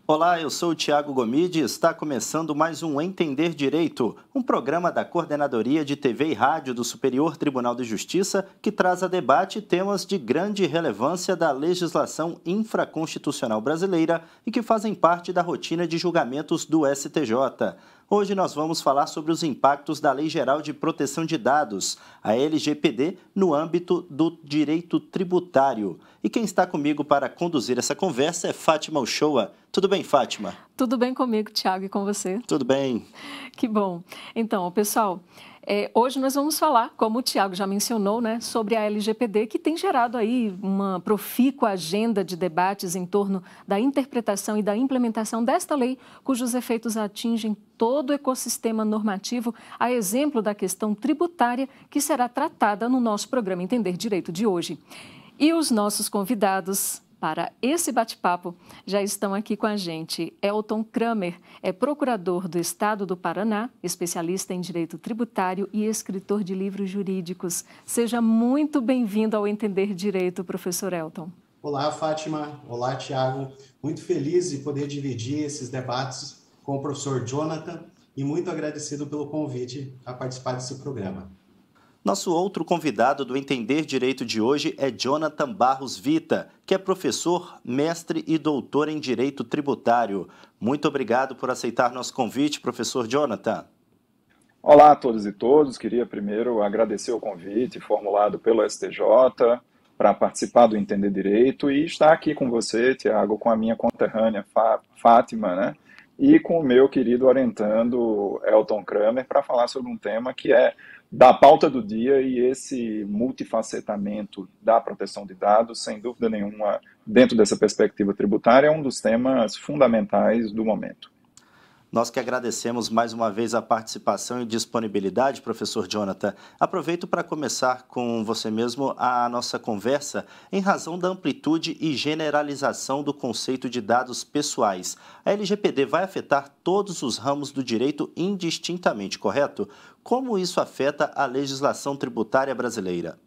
Olá, eu sou o Tiago Gomide e está começando mais um Entender Direito, um programa da Coordenadoria de TV e Rádio do Superior Tribunal de Justiça que traz a debate temas de grande relevância da legislação infraconstitucional brasileira e que fazem parte da rotina de julgamentos do STJ. Hoje nós vamos falar sobre os impactos da Lei Geral de Proteção de Dados, a LGPD, no âmbito do direito tributário. E quem está comigo para conduzir essa conversa é Fátima Uchoa. Tudo bem, Fátima? Tudo bem comigo, Tiago, e com você? Tudo bem. Que bom. Então, pessoal, hoje nós vamos falar, como o Tiago já mencionou, né, sobre a LGPD, que tem gerado aí uma profícua agenda de debates em torno da interpretação e da implementação desta lei, cujos efeitos atingem todo o ecossistema normativo, a exemplo da questão tributária, que será tratada no nosso programa Entender Direito de hoje. E os nossos convidados para esse bate-papo já estão aqui com a gente. Elton Kramer é procurador do Estado do Paraná, especialista em direito tributário e escritor de livros jurídicos. Seja muito bem-vindo ao Entender Direito, professor Elton. Olá, Fátima. Olá, Tiago. Muito feliz de poder dividir esses debates com o professor Jonathan e muito agradecido pelo convite a participar desse programa. Nosso outro convidado do Entender Direito de hoje é Jonathan Barros Vita, que é professor, mestre e doutor em Direito Tributário. Muito obrigado por aceitar nosso convite, professor Jonathan. Olá a todos e todos. Queria primeiro agradecer o convite formulado pelo STJ para participar do Entender Direito e estar aqui com você, Tiago, com a minha conterrânea Fátima, né? E com o meu querido orientando Elton Kramer para falar sobre um tema que é da pauta do dia, e esse multifacetamento da proteção de dados, sem dúvida nenhuma, dentro dessa perspectiva tributária, é um dos temas fundamentais do momento. Nós que agradecemos mais uma vez a participação e disponibilidade, professor Jonathan. Aproveito para começar com você mesmo a nossa conversa em razão da amplitude e generalização do conceito de dados pessoais. A LGPD vai afetar todos os ramos do direito indistintamente, correto? Como isso afeta a legislação tributária brasileira?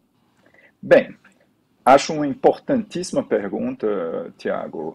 Bem, acho uma importantíssima pergunta, Tiago.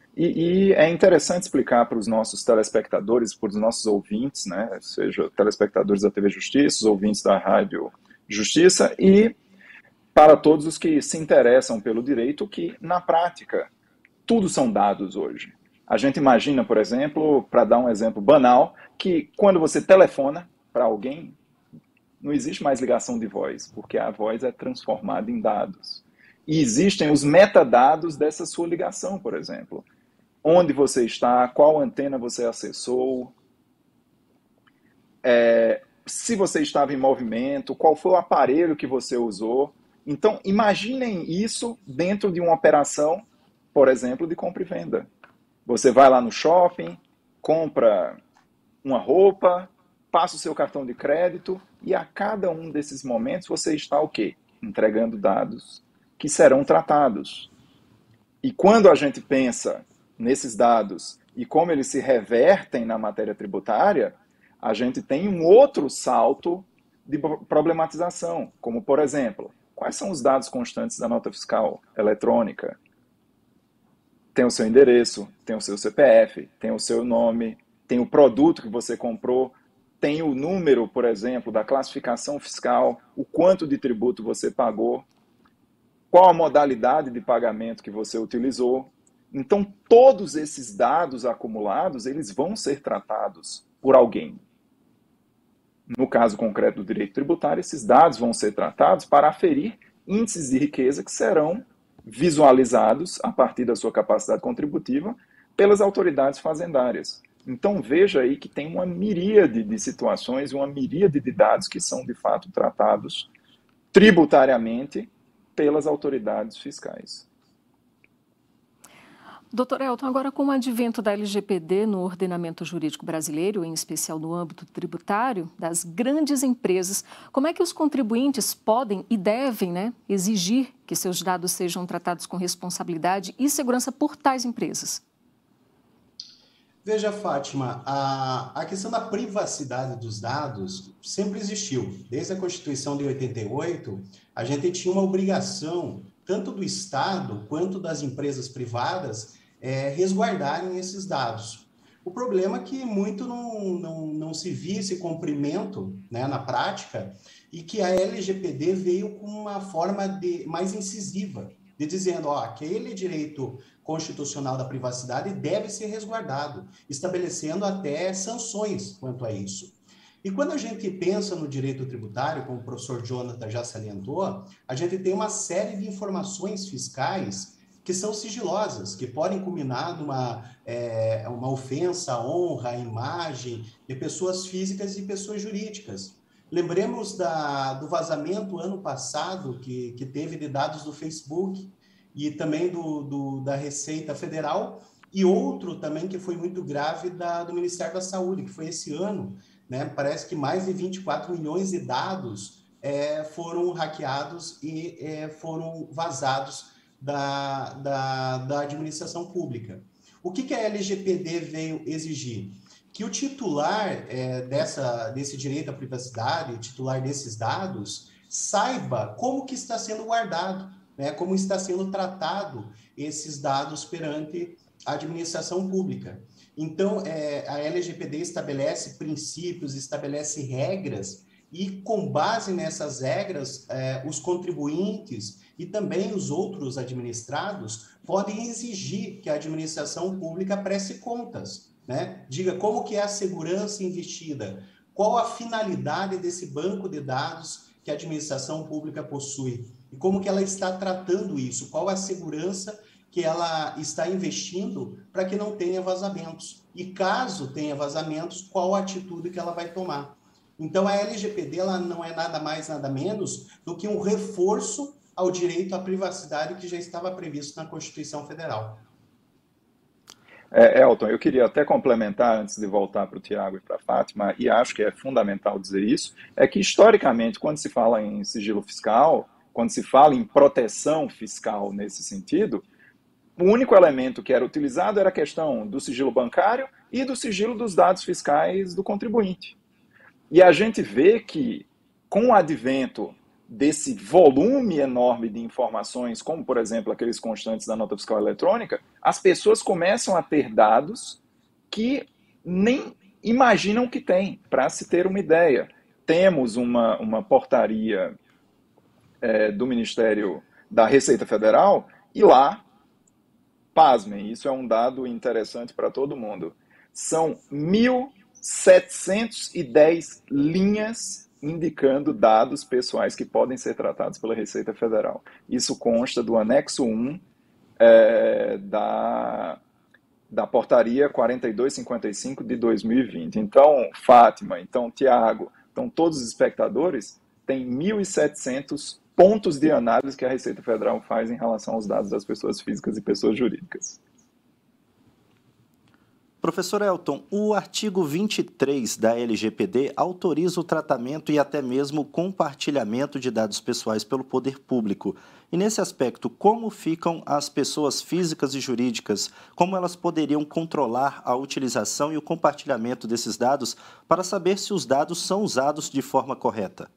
E é interessante explicar para os nossos telespectadores, para os nossos ouvintes, né, seja telespectadores da TV Justiça, os ouvintes da Rádio Justiça, e para todos os que se interessam pelo direito, que, na prática, tudo são dados hoje. A gente imagina, por exemplo, para dar um exemplo banal, que quando você telefona para alguém, não existe mais ligação de voz, porque a voz é transformada em dados. E existem os metadados dessa sua ligação, por exemplo. Onde você está, qual antena você acessou, se você estava em movimento, qual foi o aparelho que você usou. Então, imaginem isso dentro de uma operação, por exemplo, de compra e venda. Você vai lá no shopping, compra uma roupa, passa o seu cartão de crédito e a cada um desses momentos você está o quê? Entregando dados que serão tratados. E quando a gente pensa nesses dados e como eles se revertem na matéria tributária, a gente tem um outro salto de problematização, como, por exemplo, quais são os dados constantes da nota fiscal eletrônica? Tem o seu endereço, tem o seu CPF, tem o seu nome, tem o produto que você comprou, tem o número, por exemplo, da classificação fiscal, o quanto de tributo você pagou, qual a modalidade de pagamento que você utilizou. Então, todos esses dados acumulados, eles vão ser tratados por alguém. No caso concreto do direito tributário, esses dados vão ser tratados para aferir índices de riqueza que serão visualizados a partir da sua capacidade contributiva pelas autoridades fazendárias. Então, veja aí que tem uma miríade de situações, uma miríade de dados que são, de fato, tratados tributariamente pelas autoridades fiscais. Doutor Elton, agora com o advento da LGPD no ordenamento jurídico brasileiro, em especial no âmbito tributário, das grandes empresas, como é que os contribuintes podem e devem, exigir que seus dados sejam tratados com responsabilidade e segurança por tais empresas? Veja, Fátima, a questão da privacidade dos dados sempre existiu. Desde a Constituição de 88, a gente tinha uma obrigação, tanto do Estado quanto das empresas privadas, resguardarem esses dados. O problema é que muito não se via esse cumprimento, né, na prática, e que a LGPD veio com uma forma mais incisiva, de dizendo, aquele direito constitucional da privacidade deve ser resguardado, estabelecendo até sanções quanto a isso. E quando a gente pensa no direito tributário, como o professor Jonathan já salientou, a gente tem uma série de informações fiscais que são sigilosas, que podem culminar numa uma ofensa à honra, à imagem de pessoas físicas e pessoas jurídicas. Lembremos do vazamento ano passado que teve de dados do Facebook e também da Receita Federal, e outro também que foi muito grave do Ministério da Saúde, que foi esse ano, né? Parece que mais de 24 milhões de dados foram hackeados e foram vazados da administração pública. O que a LGPD veio exigir? Que o titular desse direito à privacidade, titular desses dados, saiba como que está sendo guardado, né? Como está sendo tratado esses dados perante a administração pública. Então, a LGPD estabelece princípios, estabelece regras, e com base nessas regras, os contribuintes e também os outros administrados podem exigir que a administração pública preste contas, né? Diga como que é a segurança investida, qual a finalidade desse banco de dados que a administração pública possui e como que ela está tratando isso, qual a segurança que ela está investindo para que não tenha vazamentos. E caso tenha vazamentos, qual a atitude que ela vai tomar. Então, a LGPD ela não é nada mais, nada menos do que um reforço ao direito à privacidade que já estava previsto na Constituição Federal. Elton, eu queria até complementar, antes de voltar para o Tiago e para a Fátima, e acho que é fundamental dizer isso, é que, historicamente, quando se fala em sigilo fiscal, quando se fala em proteção fiscal nesse sentido, o único elemento que era utilizado era a questão do sigilo bancário e do sigilo dos dados fiscais do contribuinte. E a gente vê que, com o advento desse volume enorme de informações, como, por exemplo, aqueles constantes da nota fiscal eletrônica, as pessoas começam a ter dados que nem imaginam que têm. Para se ter uma ideia, temos uma portaria do Ministério da Receita Federal e lá, pasmem, isso é um dado interessante para todo mundo, são 1.710 linhas indicando dados pessoais que podem ser tratados pela Receita Federal. Isso consta do anexo 1 da portaria 4255 de 2020. Então, Fátima, então, Tiago, então todos os espectadores têm 1.700 pontos de análise que a Receita Federal faz em relação aos dados das pessoas físicas e pessoas jurídicas. Professor Elton, o artigo 23 da LGPD autoriza o tratamento e até mesmo o compartilhamento de dados pessoais pelo poder público. E nesse aspecto, como ficam as pessoas físicas e jurídicas? Como elas poderiam controlar a utilização e o compartilhamento desses dados para saber se os dados são usados de forma correta?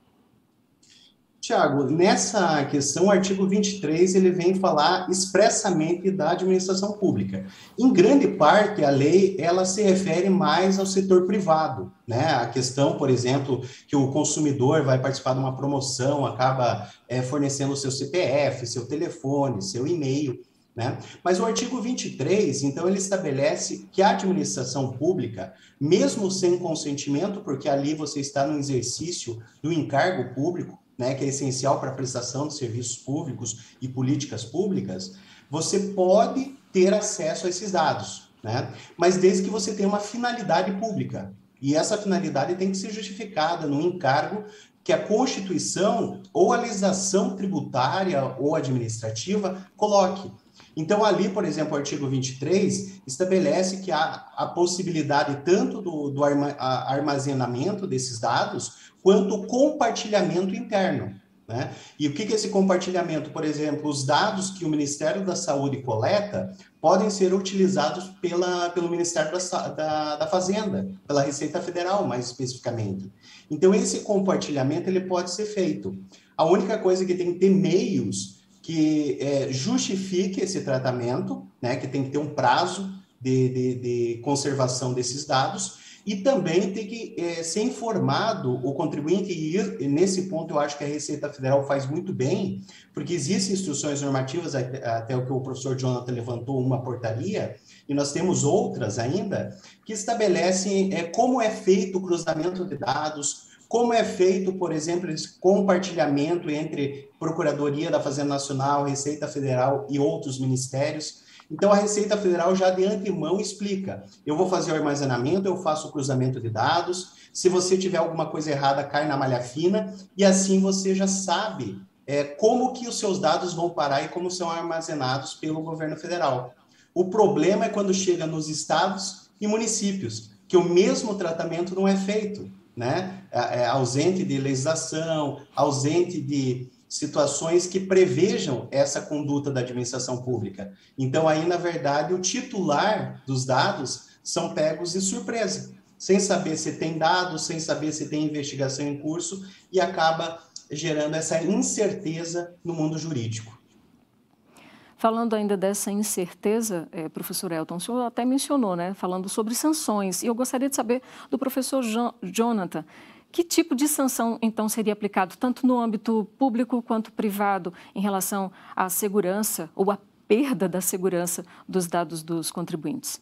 Tiago, nessa questão, o artigo 23, ele vem falar expressamente da administração pública. Em grande parte, a lei, ela se refere mais ao setor privado, né? A questão, por exemplo, que o consumidor vai participar de uma promoção, acaba fornecendo o seu CPF, seu telefone, seu e-mail, né? Mas o artigo 23, então, ele estabelece que a administração pública, mesmo sem consentimento, porque ali você está no exercício do encargo público, né, que é essencial para a prestação de serviços públicos e políticas públicas, você pode ter acesso a esses dados, né? Mas desde que você tenha uma finalidade pública. E essa finalidade tem que ser justificada no encargo que a Constituição ou a legislação tributária ou administrativa coloque. Então, ali, por exemplo, o artigo 23 estabelece que há a possibilidade tanto do armazenamento desses dados, quanto o compartilhamento interno, né? E o que é esse compartilhamento? Por exemplo, os dados que o Ministério da Saúde coleta podem ser utilizados pelo Ministério da Fazenda, pela Receita Federal, mais especificamente. Então, esse compartilhamento ele pode ser feito. A única coisa que tem que ter meios que justifique esse tratamento, né, que tem que ter um prazo de conservação desses dados, e também tem que ser informado o contribuinte, e nesse ponto eu acho que a Receita Federal faz muito bem, porque existem instruções normativas, até o que o professor Jonathan levantou, uma portaria, e nós temos outras ainda, que estabelecem como é feito o cruzamento de dados, como é feito, por exemplo, esse compartilhamento entre Procuradoria da Fazenda Nacional, Receita Federal e outros ministérios. Então, a Receita Federal já de antemão explica, eu vou fazer o armazenamento, eu faço o cruzamento de dados, se você tiver alguma coisa errada, cai na malha fina, e assim você já sabe como que os seus dados vão parar e como são armazenados pelo governo federal. O problema é quando chega nos estados e municípios, que o mesmo tratamento não é feito, né? Ausente de legislação, ausente de situações que prevejam essa conduta da administração pública. Então, aí, na verdade, o titular dos dados são pegos de surpresa, sem saber se tem dados, sem saber se tem investigação em curso, e acaba gerando essa incerteza no mundo jurídico. Falando ainda dessa incerteza, professor Elton, o senhor até mencionou, né, falando sobre sanções, e eu gostaria de saber do professor Jonathan, que tipo de sanção, então, seria aplicado tanto no âmbito público quanto privado em relação à segurança ou à perda da segurança dos dados dos contribuintes?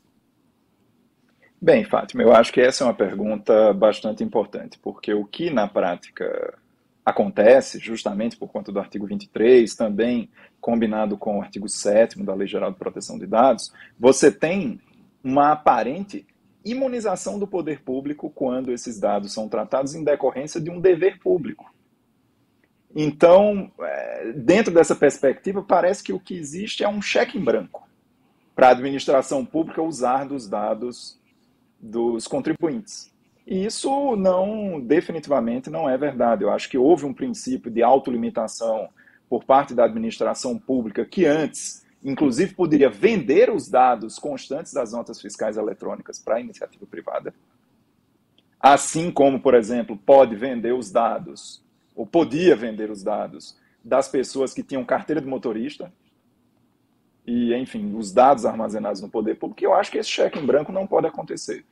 Bem, Fátima, eu acho que essa é uma pergunta bastante importante, porque o que na prática acontece, justamente por conta do artigo 23, também combinado com o artigo 7º da Lei Geral de Proteção de Dados, você tem uma aparente imunização do poder público quando esses dados são tratados em decorrência de um dever público. Então, dentro dessa perspectiva, parece que o que existe é um cheque em branco para a administração pública usar dos dados dos contribuintes. E isso definitivamente não é verdade. Eu acho que houve um princípio de autolimitação por parte da administração pública que antes, inclusive, poderia vender os dados constantes das notas fiscais eletrônicas para a iniciativa privada. Assim como, por exemplo, pode vender os dados, ou podia vender os dados, das pessoas que tinham carteira de motorista, e, enfim, os dados armazenados no poder público, eu acho que esse cheque em branco não pode acontecer.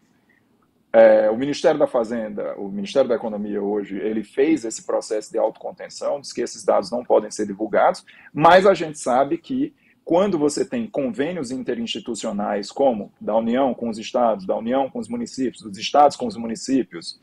O Ministério da Fazenda, o Ministério da Economia hoje, ele fez esse processo de autocontenção, diz que esses dados não podem ser divulgados, mas a gente sabe que quando você tem convênios interinstitucionais, como da União com os estados, da União com os municípios, dos estados com os municípios,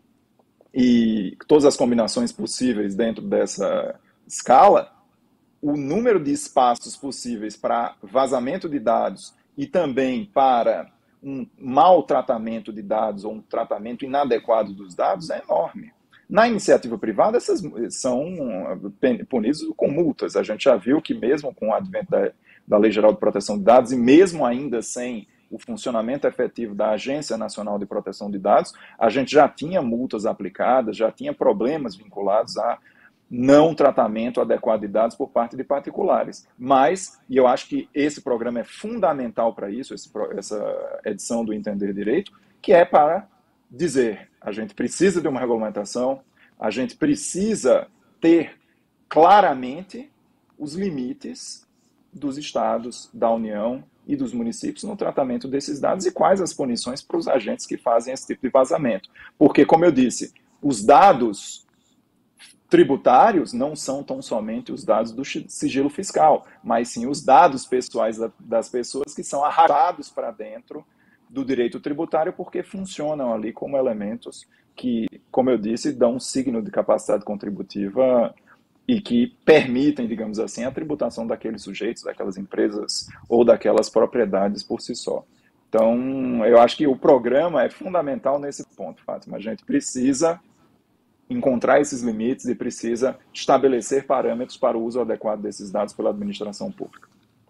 e todas as combinações possíveis dentro dessa escala, o número de espaços possíveis para vazamento de dados e também para um mau tratamento de dados ou um tratamento inadequado dos dados é enorme. Na iniciativa privada, essas são punidas com multas. A gente já viu que mesmo com o advento da Lei Geral de Proteção de Dados e mesmo ainda sem o funcionamento efetivo da Agência Nacional de Proteção de Dados, a gente já tinha multas aplicadas, já tinha problemas vinculados a não tratamento adequado de dados por parte de particulares. Mas, e eu acho que esse programa é fundamental para isso, essa edição do Entender Direito, que é para dizer, a gente precisa de uma regulamentação, a gente precisa ter claramente os limites dos estados, da União e dos municípios no tratamento desses dados e quais as punições para os agentes que fazem esse tipo de vazamento. Porque, como eu disse, os dados tributários não são tão somente os dados do sigilo fiscal, mas sim os dados pessoais das pessoas que são arrastados para dentro do direito tributário porque funcionam ali como elementos que, como eu disse, dão um signo de capacidade contributiva e que permitem, digamos assim, a tributação daqueles sujeitos, daquelas empresas ou daquelas propriedades por si só. Então, eu acho que o programa é fundamental nesse ponto, Fátima. A gente precisa encontrar esses limites e precisa estabelecer parâmetros para o uso adequado desses dados pela administração pública.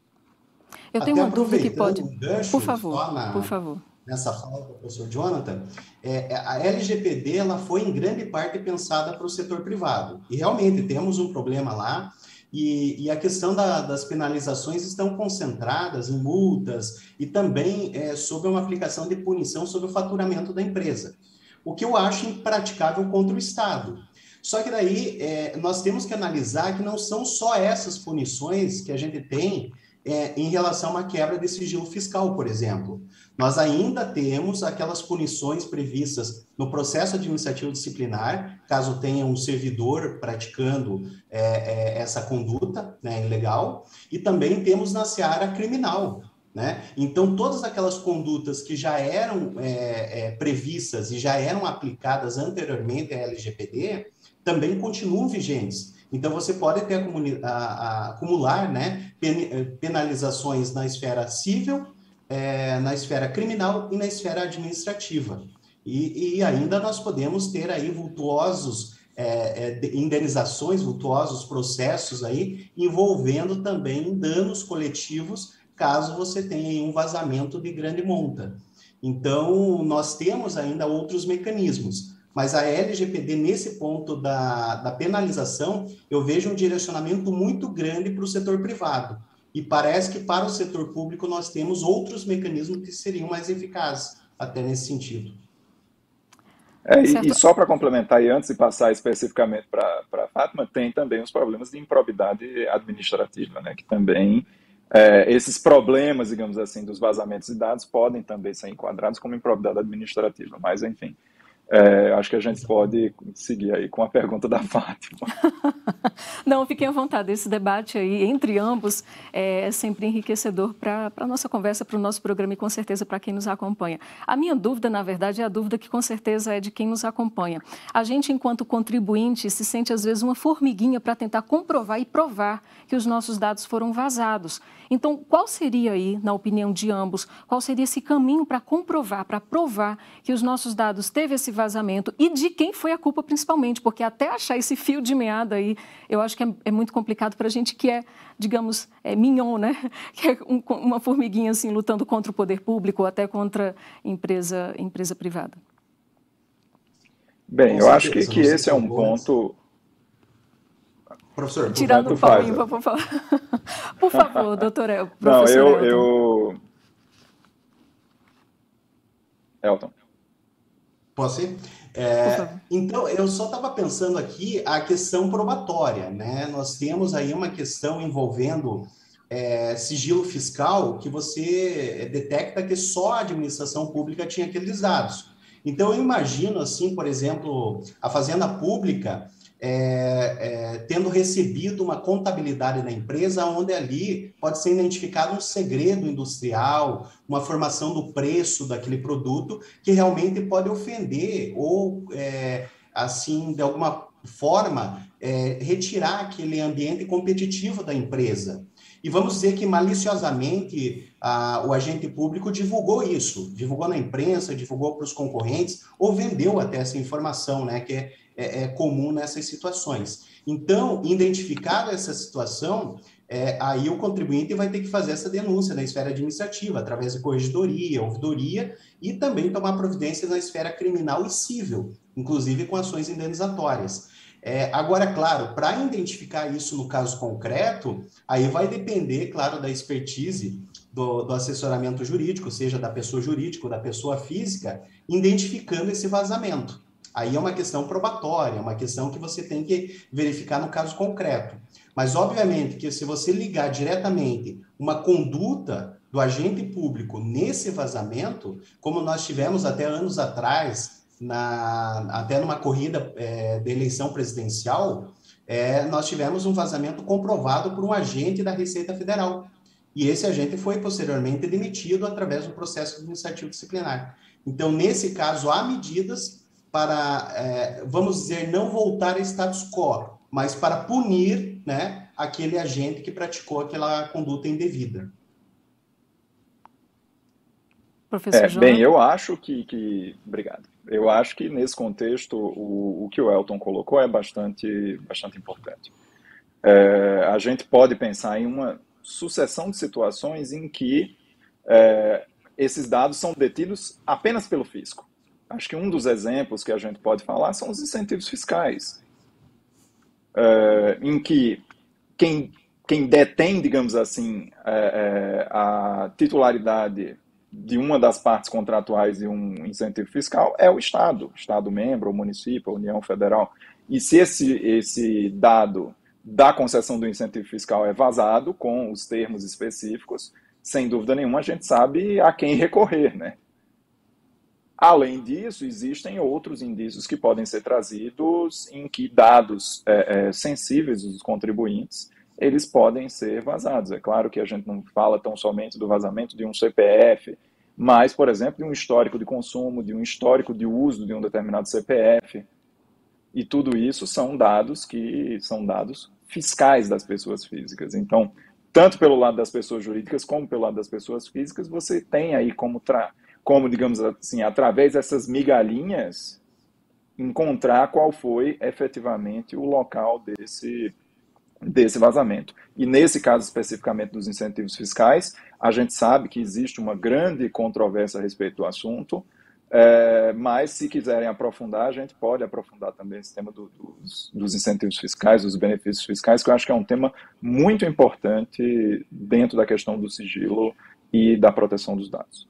Eu tenho uma dúvida que pode... Gancho, por favor. Nessa fala do professor Jonathan, a LGPD ela foi em grande parte pensada para o setor privado. E realmente temos um problema lá, e a questão das penalizações estão concentradas em multas e também sobre uma aplicação de punição sobre o faturamento da empresa. O que eu acho impraticável contra o Estado. Só que daí nós temos que analisar que não são só essas punições que a gente tem em relação a uma quebra de sigilo fiscal, por exemplo. Nós ainda temos aquelas punições previstas no processo administrativo disciplinar, caso tenha um servidor praticando essa conduta, né, ilegal, e também temos na seara criminal, né? Então, todas aquelas condutas que já eram previstas e já eram aplicadas anteriormente à LGPD também continuam vigentes. Então, você pode ter acumular, né, penalizações na esfera civil, na esfera criminal e na esfera administrativa. E ainda nós podemos ter aí vultuosos indenizações, vultuosos processos aí envolvendo também danos coletivos, caso você tenha um vazamento de grande monta. Então, nós temos ainda outros mecanismos. Mas a LGPD, nesse ponto da penalização, eu vejo um direcionamento muito grande para o setor privado. E parece que para o setor público nós temos outros mecanismos que seriam mais eficazes, até nesse sentido. E só para complementar, e antes de passar especificamente para a Fátima, tem também os problemas de improbidade administrativa, né, que também esses problemas, digamos assim, dos vazamentos de dados podem também ser enquadrados como improbidade administrativa, mas enfim. Acho que a gente pode seguir aí com a pergunta da Fátima. Não, fiquem à vontade. Esse debate aí entre ambos é sempre enriquecedor para a nossa conversa, para o nosso programa e com certeza para quem nos acompanha. A minha dúvida, na verdade, é a dúvida que com certeza é de quem nos acompanha. A gente, enquanto contribuinte, se sente às vezes uma formiguinha para tentar comprovar e provar que os nossos dados foram vazados. Então, qual seria aí, na opinião de ambos, qual seria esse caminho para comprovar, para provar que os nossos dados teve esse vazamento e de quem foi a culpa principalmente? Porque até achar esse fio de meada aí, eu acho que é muito complicado para a gente que digamos, mignon, né? Que é uma formiguinha assim lutando contra o poder público ou até contra empresa privada. Bem, eu acho que esse é um ponto... Professor, tirando o pau ímpar, por favor. Por favor, doutor professor Elton. Elton. Posso ir? Então, eu só estava pensando aqui a questão probatória, né? Nós temos aí uma questão envolvendo sigilo fiscal que você detecta que só a administração pública tinha aqueles dados. Então, eu imagino, assim, por exemplo, a Fazenda Pública tendo recebido uma contabilidade da empresa onde ali pode ser identificado um segredo industrial, uma formação do preço daquele produto que realmente pode ofender ou, assim, de alguma forma, retirar aquele ambiente competitivo da empresa. E vamos dizer que maliciosamente o agente público divulgou isso, divulgou na imprensa, divulgou para os concorrentes, ou vendeu até essa informação, né, que é comum nessas situações. Então, identificada essa situação, aí o contribuinte vai ter que fazer essa denúncia na esfera administrativa, através de corregedoria, ouvidoria, e também tomar providências na esfera criminal e civil, inclusive com ações indenizatórias. Agora, claro, para identificar isso no caso concreto, aí vai depender, claro, da expertise do assessoramento jurídico, seja da pessoa jurídica ou da pessoa física, identificando esse vazamento. Aí é uma questão probatória, é uma questão que você tem que verificar no caso concreto. Mas, obviamente, que se você ligar diretamente uma conduta do agente público nesse vazamento, como nós tivemos até anos atrás, até numa corrida de eleição presidencial, nós tivemos um vazamento comprovado por um agente da Receita Federal. E esse agente foi posteriormente demitido através do processo administrativo disciplinar. Então, nesse caso, há medidas para, vamos dizer, não voltar a status quo, mas para punir, né, aquele agente que praticou aquela conduta indevida. Professor João? Bem, eu acho Obrigado. Eu acho que, nesse contexto, o que o Elton colocou é bastante importante. A gente pode pensar em uma sucessão de situações em que esses dados são detidos apenas pelo fisco. Acho que um dos exemplos que a gente pode falar são os incentivos fiscais, em que quem detém, digamos assim, a titularidade de uma das partes contratuais de um incentivo fiscal é o Estado membro, o município, a União Federal. E se esse dado da concessão do incentivo fiscal é vazado, com os termos específicos, sem dúvida nenhuma a gente sabe a quem recorrer, né? Além disso, existem outros indícios que podem ser trazidos em que dados sensíveis dos contribuintes, eles podem ser vazados. É claro que a gente não fala tão somente do vazamento de um CPF, mas, por exemplo, de um histórico de consumo, de um histórico de uso de um determinado CPF. E tudo isso são dados que são dados fiscais das pessoas físicas. Então, tanto pelo lado das pessoas jurídicas como pelo lado das pessoas físicas, você tem aí como, digamos assim, através dessas migalhinhas, encontrar qual foi efetivamente o local desse vazamento. E nesse caso especificamente dos incentivos fiscais, a gente sabe que existe uma grande controvérsia a respeito do assunto, mas se quiserem aprofundar, a gente pode aprofundar também esse tema dos incentivos fiscais, dos benefícios fiscais, que eu acho que é um tema muito importante dentro da questão do sigilo e da proteção dos dados.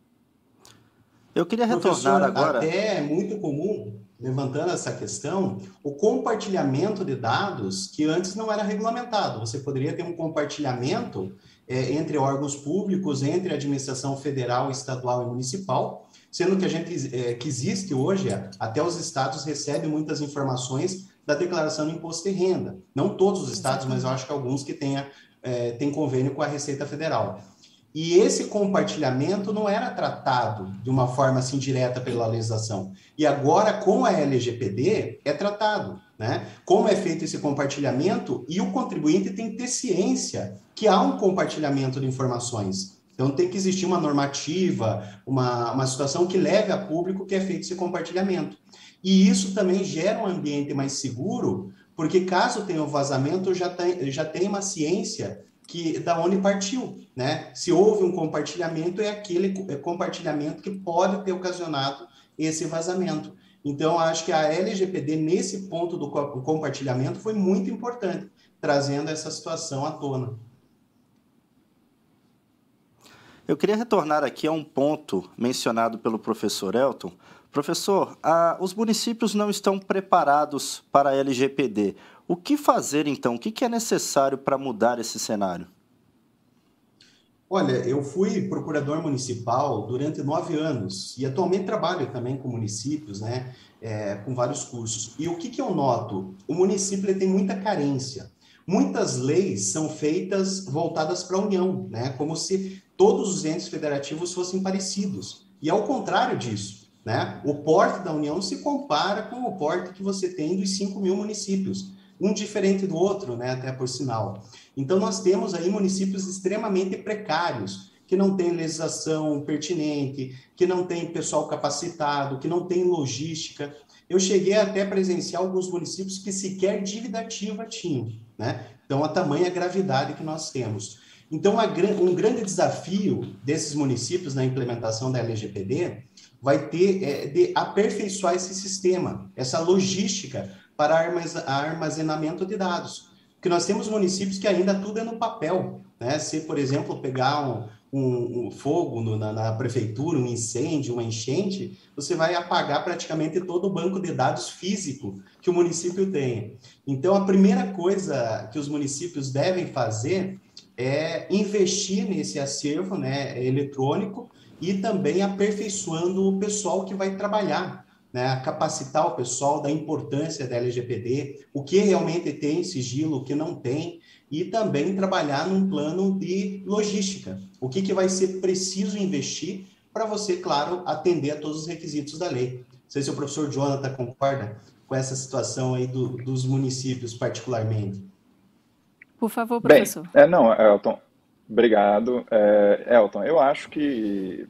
Eu queria retornar agora... Até é muito comum, levantando essa questão, o compartilhamento de dados que antes não era regulamentado. Você poderia ter um compartilhamento entre órgãos públicos, entre a administração federal, estadual e municipal, sendo que que existe hoje, até os estados recebem muitas informações da declaração de imposto de renda. Não todos os estados, mas eu acho que alguns que têm convênio com a Receita Federal. E esse compartilhamento não era tratado de uma forma assim direta pela legislação. E agora, com a LGPD, é tratado, né? Como é feito esse compartilhamento e o contribuinte tem que ter ciência que há um compartilhamento de informações. Então, tem que existir uma normativa, uma situação que leve a público que é feito esse compartilhamento. E isso também gera um ambiente mais seguro, porque caso tenha um vazamento, já tem uma ciência da onde partiu, né? Se houve um compartilhamento, é aquele compartilhamento que pode ter ocasionado esse vazamento. Então, acho que a LGPD, nesse ponto do compartilhamento, foi muito importante, trazendo essa situação à tona. Eu queria retornar aqui a um ponto mencionado pelo professor Elton. Professor, os municípios não estão preparados para a LGPD. O que fazer, então? O que é necessário para mudar esse cenário? Olha, eu fui procurador municipal durante 9 anos e atualmente trabalho também com municípios, né, com vários cursos. E o que eu noto? O município ele tem muita carência. Muitas leis são feitas voltadas para a União, né, como se todos os entes federativos fossem parecidos. E ao contrário disso, né, o porte da União se compara com o porte que você tem dos 5.000 municípios. Um diferente do outro, né, até por sinal. Então, nós temos aí municípios extremamente precários, que não têm legislação pertinente, que não têm pessoal capacitado, que não têm logística. Eu cheguei até a presenciar alguns municípios que sequer dívida ativa tinham, né? Então, a tamanha gravidade que nós temos. Então, um grande desafio desses municípios na implementação da LGPD vai ter de aperfeiçoar esse sistema, essa logística, para armazenamento de dados. Porque nós temos municípios que ainda tudo é no papel, né? Se, por exemplo, pegar um fogo na prefeitura, um incêndio, uma enchente, você vai apagar praticamente todo o banco de dados físico que o município tem. Então, a primeira coisa que os municípios devem fazer é investir nesse acervo, né, eletrônico e também aperfeiçoando o pessoal que vai trabalhar, né, capacitar o pessoal da importância da LGPD, o que realmente tem sigilo, o que não tem, e também trabalhar num plano de logística. O que vai ser preciso investir para você, claro, atender a todos os requisitos da lei. Não sei se o professor Jonathan concorda com essa situação aí dos municípios particularmente. Por favor, professor. Bem, não, Elton, obrigado. Elton, eu acho que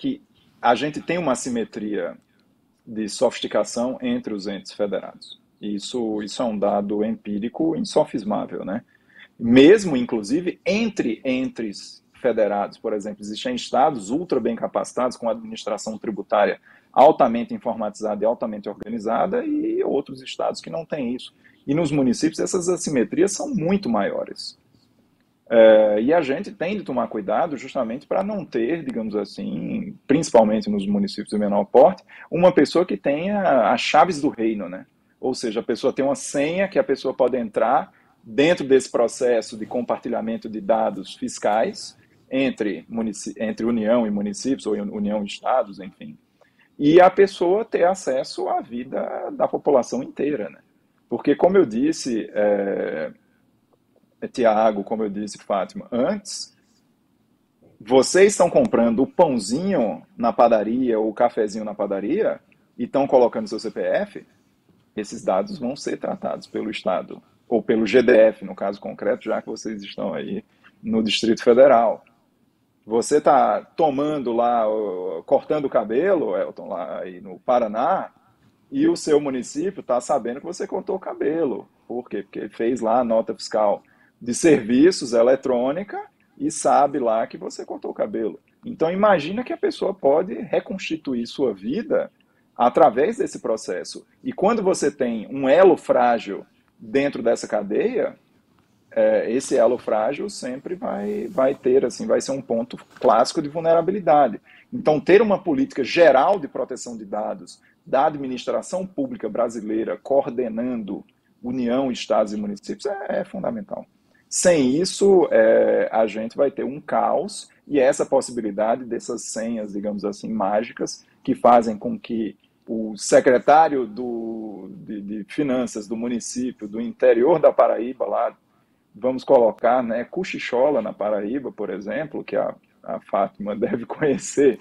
a gente tem uma assimetria de sofisticação entre os entes federados. Isso é um dado empírico insofismável, né? Mesmo, inclusive, entre entes federados, por exemplo, existem estados ultra bem capacitados, com administração tributária altamente informatizada e altamente organizada, e outros estados que não têm isso. E nos municípios, essas assimetrias são muito maiores. E a gente tem de tomar cuidado justamente para não ter, digamos assim, principalmente nos municípios de menor porte, uma pessoa que tenha as chaves do reino, né? Ou seja, a pessoa tem uma senha que a pessoa pode entrar dentro desse processo de compartilhamento de dados fiscais entre União e municípios, ou União e estados, enfim. E a pessoa ter acesso à vida da população inteira, né? Porque, como eu disse, Tiago, como eu disse, Fátima, antes, vocês estão comprando o pãozinho na padaria ou o cafezinho na padaria e estão colocando seu CPF, esses dados vão ser tratados pelo Estado, ou pelo GDF, no caso concreto, já que vocês estão aí no Distrito Federal. Você está tomando lá, cortando o cabelo, Elton, lá aí no Paraná, e o seu município está sabendo que você cortou o cabelo. Por quê? Porque fez lá a nota fiscal de serviços eletrônica e sabe lá que você cortou o cabelo. Então, imagina que a pessoa pode reconstituir sua vida através desse processo. E quando você tem um elo frágil dentro dessa cadeia, esse elo frágil sempre vai ter, assim, vai ser um ponto clássico de vulnerabilidade. Então, ter uma política geral de proteção de dados da administração pública brasileira coordenando União, estados e municípios é fundamental. Sem isso, a gente vai ter um caos e essa possibilidade dessas senhas, digamos assim, mágicas, que fazem com que o secretário de Finanças do município do interior da Paraíba, lá, vamos colocar, né, Cuchichola, na Paraíba, por exemplo, que a Fátima deve conhecer,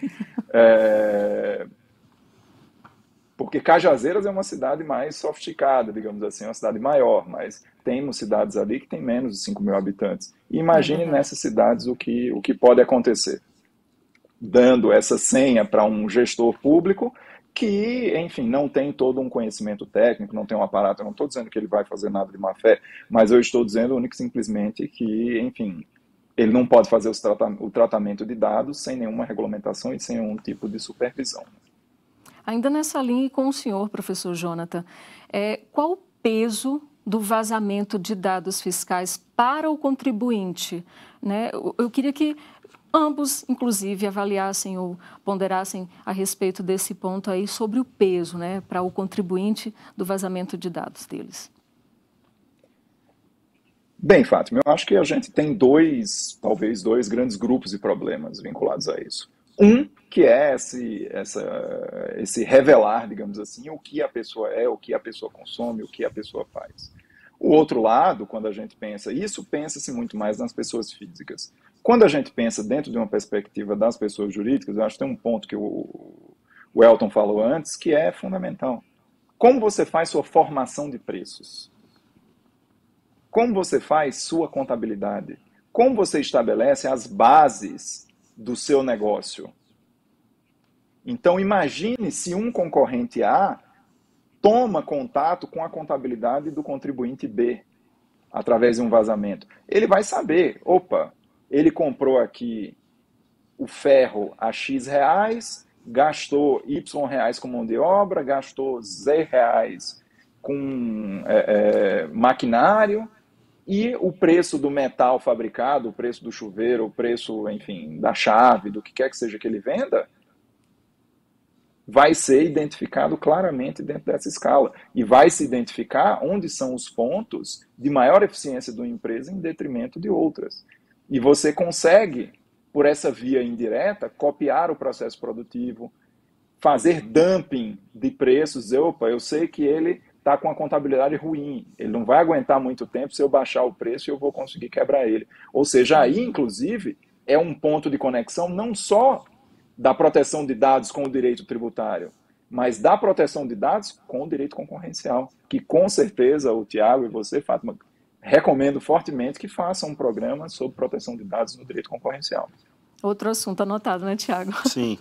porque Cajazeiras é uma cidade mais sofisticada, digamos assim, uma cidade maior, mas temos cidades ali que tem menos de 5 mil habitantes. E imagine nessas cidades o que pode acontecer. Dando essa senha para um gestor público que, enfim, não tem todo um conhecimento técnico, não tem um aparato. Eu não estou dizendo que ele vai fazer nada de má fé, mas eu estou dizendo único e simplesmente que, enfim, ele não pode fazer o tratamento de dados sem nenhuma regulamentação e sem nenhum tipo de supervisão. Ainda nessa linha e com o senhor, professor Jonathan, qual o peso do vazamento de dados fiscais para o contribuinte? Né? Eu queria que ambos, inclusive, avaliassem ou ponderassem a respeito desse ponto aí sobre o peso, né, para o contribuinte do vazamento de dados deles. Bem, Fátima, eu acho que a gente tem talvez dois grandes grupos de problemas vinculados a isso. Um, que é esse revelar, digamos assim, o que a pessoa é, o que a pessoa consome, o que a pessoa faz. O outro lado, quando a gente pensa isso, pensa-se muito mais nas pessoas físicas. Quando a gente pensa dentro de uma perspectiva das pessoas jurídicas, eu acho que tem um ponto que o Elton falou antes, que é fundamental. Como você faz sua formação de preços? Como você faz sua contabilidade? Como você estabelece as bases do seu negócio? Então, imagine se um concorrente A toma contato com a contabilidade do contribuinte B através de um vazamento. Ele vai saber, opa, ele comprou aqui o ferro a X reais, gastou Y reais com mão de obra, gastou Z reais com maquinário, e o preço do metal fabricado, o preço do chuveiro, o preço, enfim, da chave, do que quer que seja que ele venda, vai ser identificado claramente dentro dessa escala. E vai se identificar onde são os pontos de maior eficiência de uma empresa em detrimento de outras. E você consegue, por essa via indireta, copiar o processo produtivo, fazer dumping de preços, dizer, opa, eu sei que ele está com a contabilidade ruim, ele não vai aguentar muito tempo se eu baixar o preço e eu vou conseguir quebrar ele. Ou seja, aí, inclusive, é um ponto de conexão não só da proteção de dados com o direito tributário, mas da proteção de dados com o direito concorrencial, que com certeza o Tiago e você, Fátima, recomendo fortemente que façam um programa sobre proteção de dados no direito concorrencial. Outro assunto anotado, né, Tiago? Sim.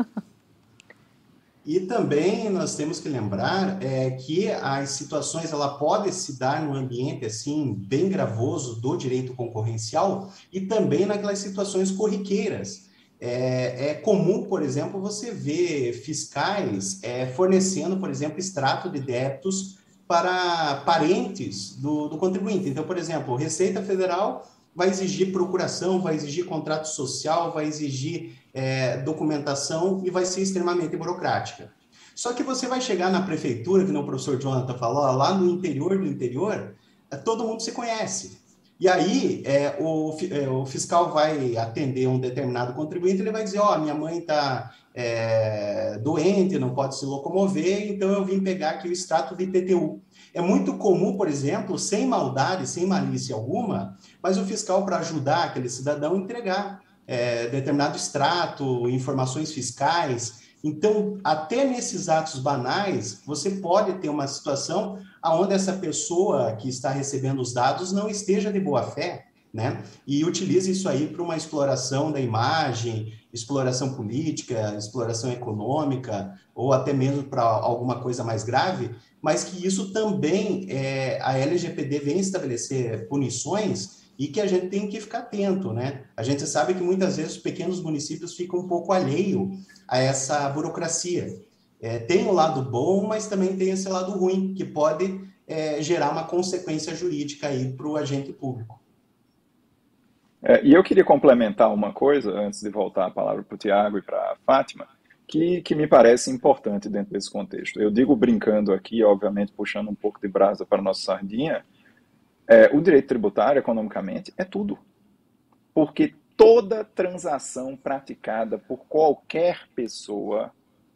E também nós temos que lembrar que as situações ela podem se dar num ambiente assim bem gravoso do direito concorrencial e também naquelas situações corriqueiras. É comum, por exemplo, você ver fiscais fornecendo, por exemplo, extrato de débitos para parentes do contribuinte. Então, por exemplo, Receita Federal vai exigir procuração, vai exigir contrato social, vai exigir documentação e vai ser extremamente burocrática. Só que você vai chegar na prefeitura, que nem o professor Jonathan falou, lá no interior do interior, todo mundo se conhece. E aí, o fiscal vai atender um determinado contribuinte, ele vai dizer, minha mãe está doente, não pode se locomover, então eu vim pegar aqui o extrato de IPTU. É muito comum, por exemplo, sem maldade, sem malícia alguma, mas o fiscal, para ajudar aquele cidadão, entregar determinado extrato, informações fiscais. Então, até nesses atos banais, você pode ter uma situação onde essa pessoa que está recebendo os dados não esteja de boa fé, né? E utilize isso aí para uma exploração da imagem, exploração política, exploração econômica, ou até mesmo para alguma coisa mais grave, mas que isso também, a LGPD vem estabelecer punições e que a gente tem que ficar atento, né? A gente sabe que muitas vezes os pequenos municípios ficam um pouco alheios a essa burocracia. Tem o lado bom, mas também tem esse lado ruim, que pode gerar uma consequência jurídica aí para o agente público. E eu queria complementar uma coisa, antes de voltar a palavra para o Tiago e para a Fátima, que me parece importante dentro desse contexto. Eu digo brincando aqui, obviamente puxando um pouco de brasa para a nossa sardinha, o direito tributário, economicamente, é tudo. Porque toda transação praticada por qualquer pessoa,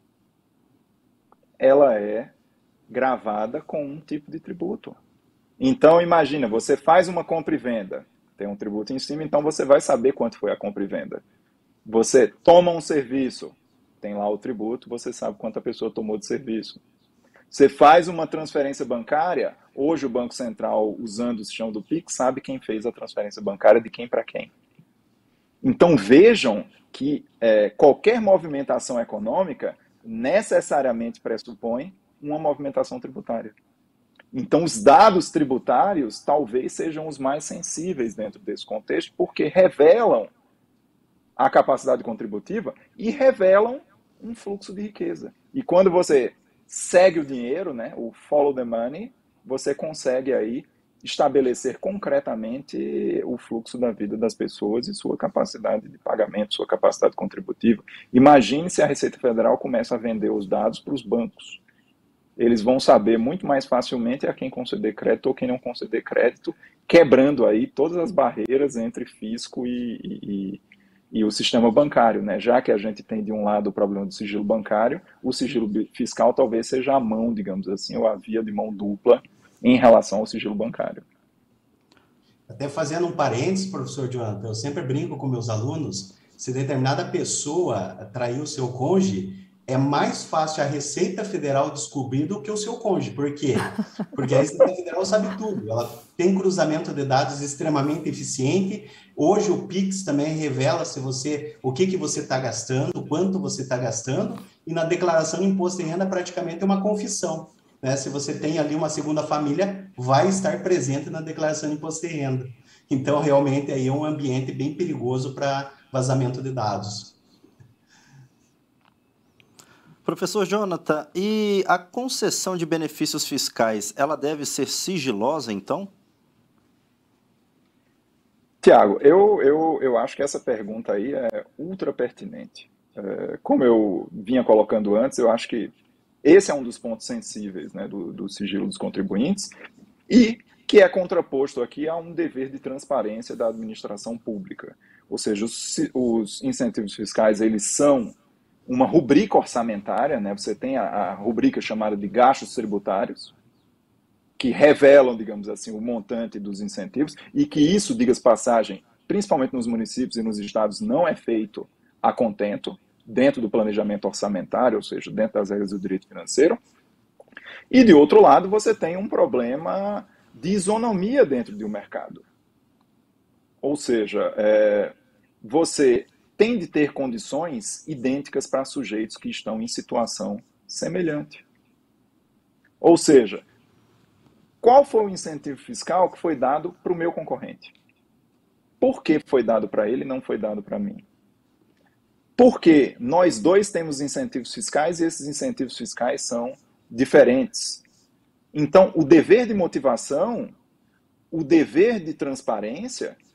ela é gravada com um tipo de tributo. Então, imagina, você faz uma compra e venda, tem um tributo em cima, então você vai saber quanto foi a compra e venda. Você toma um serviço, tem lá o tributo, você sabe quanto a pessoa tomou de serviço. Você faz uma transferência bancária, hoje o Banco Central, usando o sistema do Pix, sabe quem fez a transferência bancária, de quem para quem. Então vejam que qualquer movimentação econômica necessariamente pressupõe uma movimentação tributária. Então os dados tributários talvez sejam os mais sensíveis dentro desse contexto, porque revelam a capacidade contributiva e revelam um fluxo de riqueza. E quando você segue o dinheiro, né, o follow the money, você consegue aí estabelecer concretamente o fluxo da vida das pessoas e sua capacidade de pagamento, sua capacidade contributiva. Imagine se a Receita Federal começa a vender os dados para os bancos. Eles vão saber muito mais facilmente a quem conceder crédito ou quem não conceder crédito, quebrando aí todas as barreiras entre fisco e o sistema bancário, né? Já que a gente tem de um lado o problema do sigilo bancário, o sigilo fiscal talvez seja a mão, digamos assim, ou a via de mão dupla em relação ao sigilo bancário. Até fazendo um parênteses, professor Jonathan, eu sempre brinco com meus alunos, se determinada pessoa traiu o seu cônjuge, é mais fácil a Receita Federal descobrir do que o seu cônjuge. Por quê? Porque a Receita Federal sabe tudo. Ela tem cruzamento de dados extremamente eficiente. Hoje o Pix também revela o que você está gastando, quanto você está gastando, e na declaração de imposto de renda praticamente é uma confissão. Né? Se você tem ali uma segunda família, vai estar presente na declaração de imposto de renda. Então, realmente, aí é um ambiente bem perigoso para vazamento de dados. Professor Jonathan, e a concessão de benefícios fiscais, ela deve ser sigilosa, então? Tiago, eu acho que essa pergunta aí é ultra pertinente. Como eu vinha colocando antes, eu acho que esse é um dos pontos sensíveis, né, do sigilo dos contribuintes e que é contraposto aqui a um dever de transparência da administração pública. Ou seja, os incentivos fiscais, eles são uma rubrica orçamentária, né? Você tem a rubrica chamada de gastos tributários, que revelam, digamos assim, o montante dos incentivos, e que isso, diga-se passagem, principalmente nos municípios e nos estados, não é feito a contento, dentro do planejamento orçamentário, ou seja, dentro das regras do direito financeiro. E, de outro lado, você tem um problema de isonomia dentro do mercado. Ou seja, você tem de ter condições idênticas para sujeitos que estão em situação semelhante. Ou seja, qual foi o incentivo fiscal que foi dado para o meu concorrente? Por que foi dado para ele e não foi dado para mim? Porque nós dois temos incentivos fiscais e esses incentivos fiscais são diferentes. Então, o dever de motivação, o dever de transparência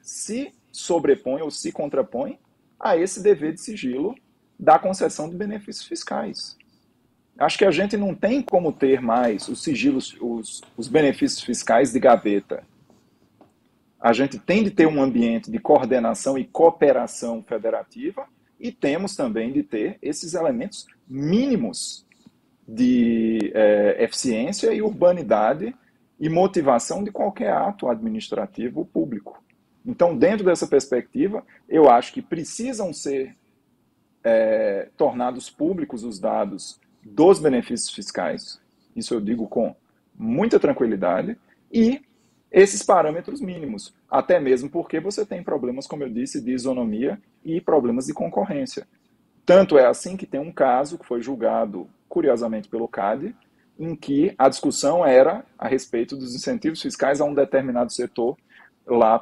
se sobrepõe ou se contrapõe a esse dever de sigilo da concessão de benefícios fiscais. Acho que a gente não tem como ter mais os sigilos, os benefícios fiscais de gaveta. A gente tem de ter um ambiente de coordenação e cooperação federativa e temos também de ter esses elementos mínimos de eficiência e urbanidade e motivação de qualquer ato administrativo público. Então, dentro dessa perspectiva, eu acho que precisam ser tornados públicos os dados dos benefícios fiscais, isso eu digo com muita tranquilidade, e esses parâmetros mínimos, até mesmo porque você tem problemas, como eu disse, de isonomia e problemas de concorrência. Tanto é assim que tem um caso que foi julgado, curiosamente, pelo CAD, em que a discussão era a respeito dos incentivos fiscais a um determinado setor lá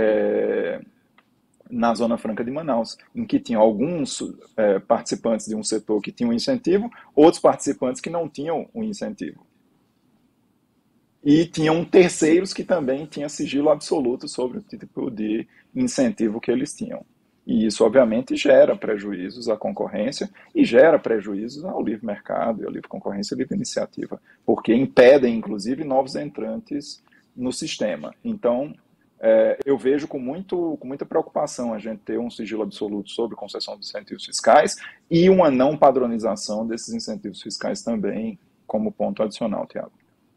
na Zona Franca de Manaus, em que tinham alguns participantes de um setor que tinham um incentivo, outros participantes que não tinham um incentivo. E tinham terceiros que também tinham sigilo absoluto sobre o tipo de incentivo que eles tinham. E isso, obviamente, gera prejuízos à concorrência e gera prejuízos ao livre mercado e à livre concorrência e livre iniciativa, porque impedem, inclusive, novos entrantes no sistema. Então, eu vejo com muita preocupação a gente ter um sigilo absoluto sobre concessão de incentivos fiscais e uma não padronização desses incentivos fiscais também, como ponto adicional, Tiago.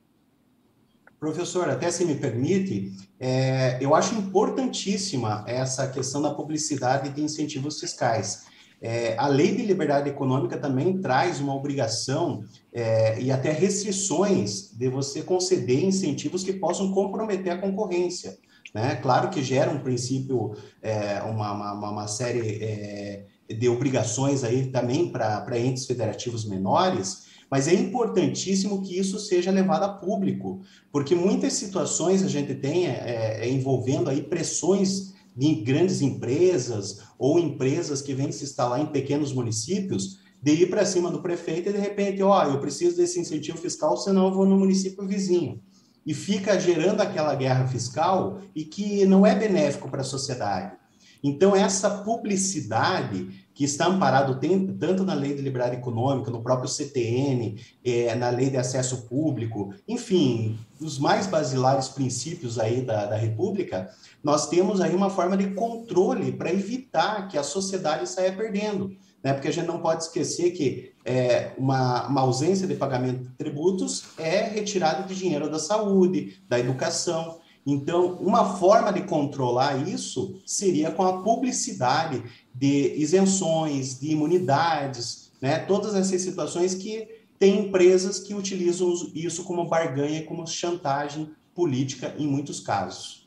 Professor, até se me permite, eu acho importantíssima essa questão da publicidade de incentivos fiscais. A Lei de Liberdade Econômica também traz uma obrigação e até restrições de você conceder incentivos que possam comprometer a concorrência, né? Claro que gera um princípio, uma série de obrigações aí também para entes federativos menores, mas é importantíssimo que isso seja levado a público, porque muitas situações a gente tem envolvendo aí pressões de grandes empresas ou empresas que vêm se instalar em pequenos municípios, de ir para cima do prefeito e de repente, eu preciso desse incentivo fiscal, senão eu vou no município vizinho. E fica gerando aquela guerra fiscal e que não é benéfico para a sociedade. Então, essa publicidade que está amparado tanto na Lei de Liberdade Econômica, no próprio CTN, na Lei de Acesso Público, enfim, os mais basilares princípios aí da República, nós temos aí uma forma de controle para evitar que a sociedade saia perdendo, né? Porque a gente não pode esquecer que uma ausência de pagamento de tributos é retirada de dinheiro da saúde, da educação. Então, uma forma de controlar isso seria com a publicidade de isenções, de imunidades, né? Todas essas situações que tem empresas que utilizam isso como barganha, como chantagem política em muitos casos.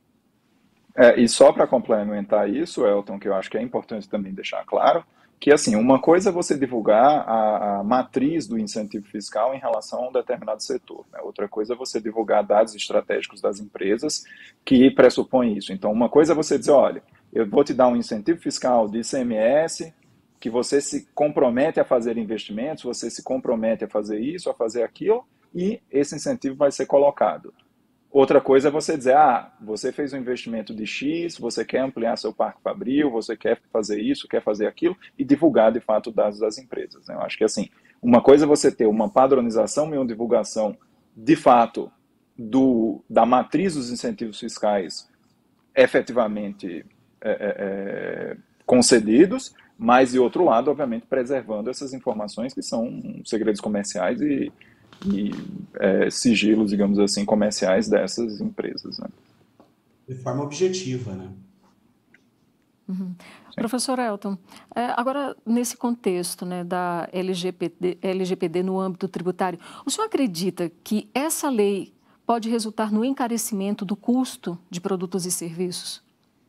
E só para complementar isso, Elton, que eu acho que é importante também deixar claro, que assim, uma coisa é você divulgar a matriz do incentivo fiscal em relação a um determinado setor, né? Outra coisa é você divulgar dados estratégicos das empresas que pressupõem isso. Então, uma coisa é você dizer, olha, eu vou te dar um incentivo fiscal de ICMS, que você se compromete a fazer investimentos, você se compromete a fazer isso, a fazer aquilo, e esse incentivo vai ser colocado. Outra coisa é você dizer, você fez um investimento de X, você quer ampliar seu parque fabril, você quer fazer isso, quer fazer aquilo, e divulgar, de fato, dados das empresas, né? Eu acho que, assim, uma coisa é você ter uma padronização e uma divulgação, de fato, da matriz dos incentivos fiscais efetivamente concedidos, mas, de outro lado, obviamente, preservando essas informações que são segredos comerciais e sigilos, digamos assim, comerciais dessas empresas, né? De forma objetiva, né? Uhum. Professor Elton, agora nesse contexto, né, da LGPD no âmbito tributário, o senhor acredita que essa lei pode resultar no encarecimento do custo de produtos e serviços?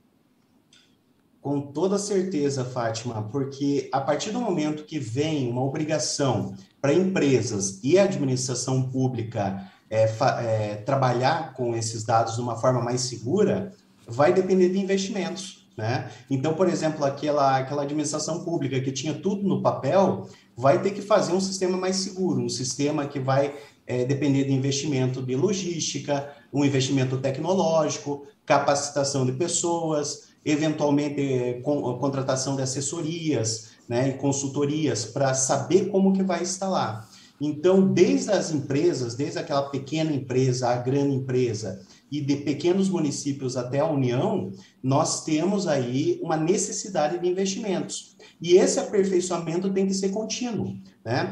Com toda certeza, Fátima, porque a partir do momento que vem uma obrigação para empresas e a administração pública trabalhar com esses dados de uma forma mais segura, vai depender de investimentos, né? Então, por exemplo, aquela administração pública que tinha tudo no papel, vai ter que fazer um sistema mais seguro, um sistema que vai depender de investimento de logística, um investimento tecnológico, capacitação de pessoas, eventualmente contratação de assessorias, né, e consultorias para saber como que vai instalar. Então, desde as empresas, desde aquela pequena empresa, a grande empresa, e de pequenos municípios até a União, nós temos aí uma necessidade de investimentos. E esse aperfeiçoamento tem que ser contínuo, né?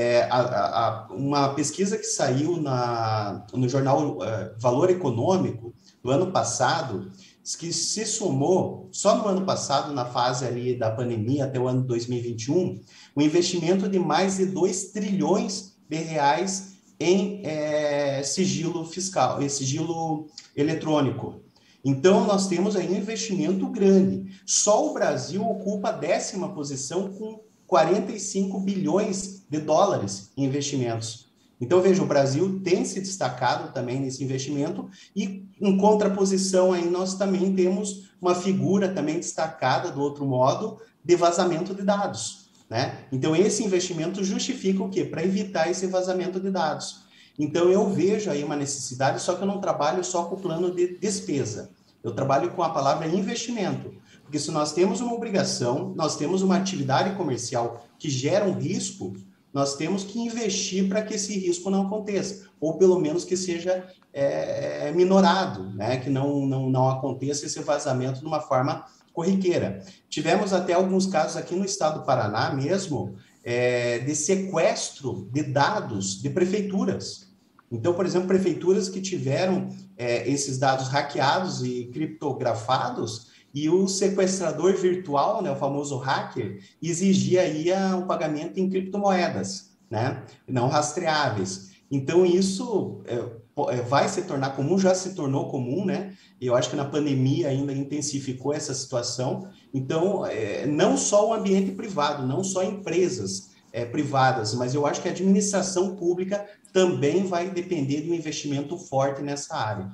Uma pesquisa que saiu no jornal Valor Econômico, do ano passado, que se somou, só no ano passado, na fase ali da pandemia, até o ano 2021, um investimento de mais de 2 trilhões de reais em sigilo fiscal, em sigilo eletrônico. Então, nós temos aí um investimento grande. Só o Brasil ocupa a 10ª posição com 45 bilhões de dólares em investimentos. Então, veja, o Brasil tem se destacado também nesse investimento e, em contraposição, aí nós também temos uma figura também destacada, do outro modo, de vazamento de dados, né? Então, esse investimento justifica o quê? Para evitar esse vazamento de dados. Então, eu vejo aí uma necessidade, só que eu não trabalho só com o plano de despesa. Eu trabalho com a palavra investimento. Porque se nós temos uma obrigação, nós temos uma atividade comercial que gera um risco, nós temos que investir para que esse risco não aconteça, ou pelo menos que seja minorado, né? Que não aconteça esse vazamento de uma forma corriqueira. Tivemos até alguns casos aqui no estado do Paraná mesmo, de sequestro de dados de prefeituras. Então, por exemplo, prefeituras que tiveram esses dados hackeados e criptografados, e o sequestrador virtual, né, o famoso hacker, exigia aí um pagamento em criptomoedas, né, não rastreáveis. Então, isso vai se tornar comum, já se tornou comum, né? E eu acho que na pandemia ainda intensificou essa situação. Então, não só o ambiente privado, não só empresas privadas, mas eu acho que a administração pública também vai depender de um investimento forte nessa área.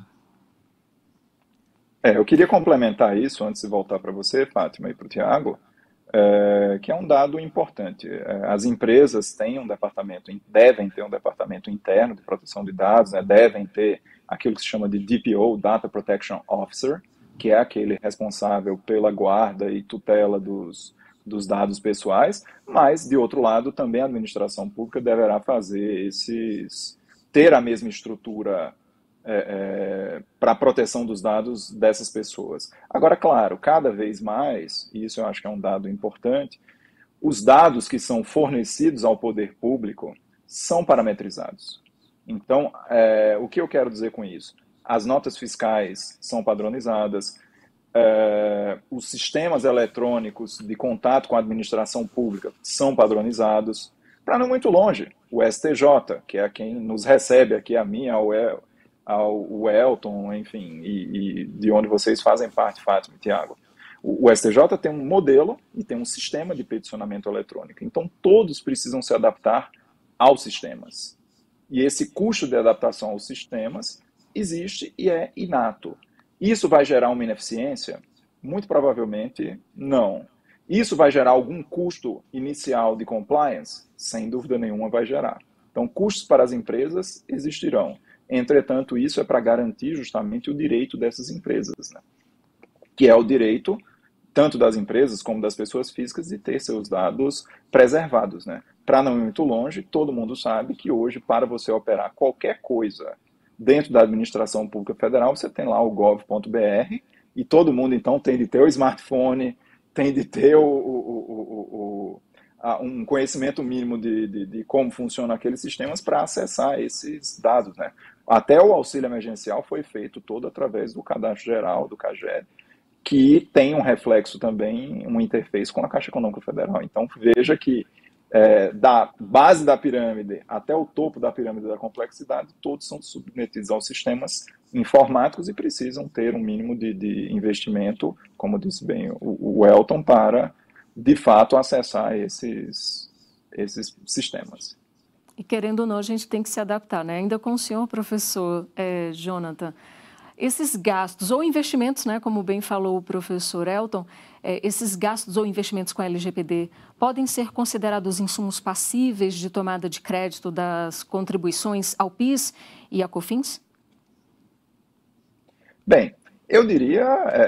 Eu queria complementar isso antes de voltar para você, Fátima, e para o Tiago, que é um dado importante. As empresas devem ter um departamento interno de proteção de dados, né, devem ter aquilo que se chama de DPO, Data Protection Officer, que é aquele responsável pela guarda e tutela dos dados pessoais, mas, de outro lado, também a administração pública deverá ter a mesma estrutura para a proteção dos dados dessas pessoas. Agora, claro, cada vez mais, e isso eu acho que é um dado importante, os dados que são fornecidos ao poder público são parametrizados. Então, o que eu quero dizer com isso? As notas fiscais são padronizadas, os sistemas eletrônicos de contato com a administração pública são padronizados. Para não muito longe, o STJ, que é quem nos recebe aqui, a mim, ao Elton, enfim, e de onde vocês fazem parte, Fátima e Tiago. O STJ tem um modelo e tem um sistema de peticionamento eletrônico. Então, todos precisam se adaptar aos sistemas. E esse custo de adaptação aos sistemas existe e é inato. Isso vai gerar uma ineficiência? Muito provavelmente não. Isso vai gerar algum custo inicial de compliance? Sem dúvida nenhuma vai gerar. Então, custos para as empresas existirão. Entretanto, isso é para garantir justamente o direito dessas empresas, né? Que é o direito tanto das empresas como das pessoas físicas de ter seus dados preservados, né? Para não ir muito longe, todo mundo sabe que hoje, para você operar qualquer coisa dentro da administração pública federal, você tem lá o gov.br e todo mundo, então, tem de ter o smartphone, tem de ter um conhecimento mínimo de como funcionam aqueles sistemas para acessar esses dados, né? Até o auxílio emergencial foi feito todo através do cadastro geral, do CAGED, que tem um reflexo também, uma interface com a Caixa Econômica Federal. Então, veja que da base da pirâmide até o topo da pirâmide da complexidade, todos são submetidos aos sistemas informáticos e precisam ter um mínimo de investimento, como disse bem o Elton, para, de fato, acessar esses sistemas. E querendo ou não, a gente tem que se adaptar, né? Ainda com o senhor, professor Jonathan, esses gastos ou investimentos, né, como bem falou o professor Elton, esses gastos ou investimentos com a LGPD podem ser considerados insumos passíveis de tomada de crédito das contribuições ao PIS e à COFINS? Bem, eu diria,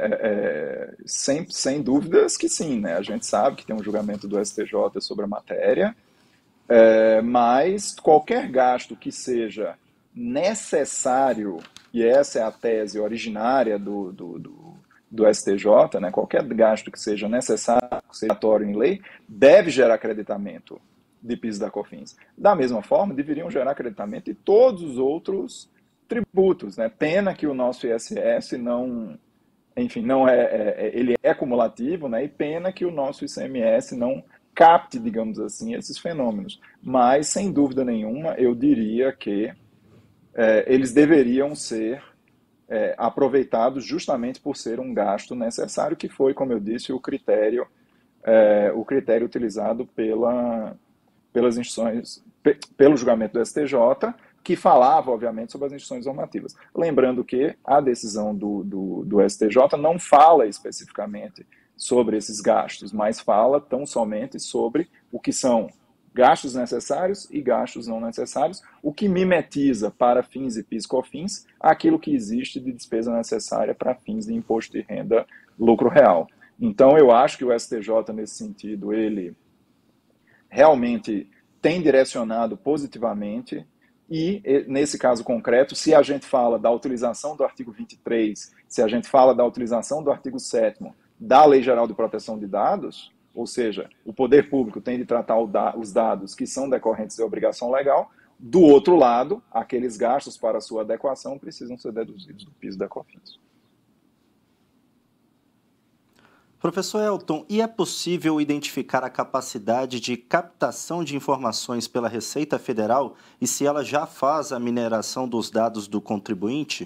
sem dúvidas que sim, né? A gente sabe que tem um julgamento do STJ sobre a matéria, mas qualquer gasto que seja necessário, e essa é a tese originária do STJ, né? Qualquer gasto que seja necessário, que seja obrigatório em lei, deve gerar acreditamento de PIS e da COFINS. Da mesma forma, deveriam gerar acreditamento de todos os outros tributos, né? Pena que o nosso ISS não, enfim, ele é cumulativo, né? E pena que o nosso ICMS não capte, digamos assim, esses fenômenos. Mas, sem dúvida nenhuma, eu diria que eles deveriam ser aproveitados justamente por ser um gasto necessário, que foi, como eu disse, o critério utilizado pelas instituições, pelo julgamento do STJ, que falava, obviamente, sobre as instituições normativas. Lembrando que a decisão do STJ não fala especificamente sobre esses gastos, mas fala tão somente sobre o que são gastos necessários e gastos não necessários, o que mimetiza para fins de PIS e COFINS aquilo que existe de despesa necessária para fins de imposto de renda lucro real. Então, eu acho que o STJ, nesse sentido, ele realmente tem direcionado positivamente e, nesse caso concreto, se a gente fala da utilização do artigo 23, se a gente fala da utilização do artigo 7º da Lei Geral de Proteção de Dados, ou seja, o poder público tem de tratar os dados que são decorrentes de obrigação legal, do outro lado, aqueles gastos para sua adequação precisam ser deduzidos do PIS e da COFINS. Professor Elton, e é possível identificar a capacidade de captação de informações pela Receita Federal e se ela já faz a mineração dos dados do contribuinte?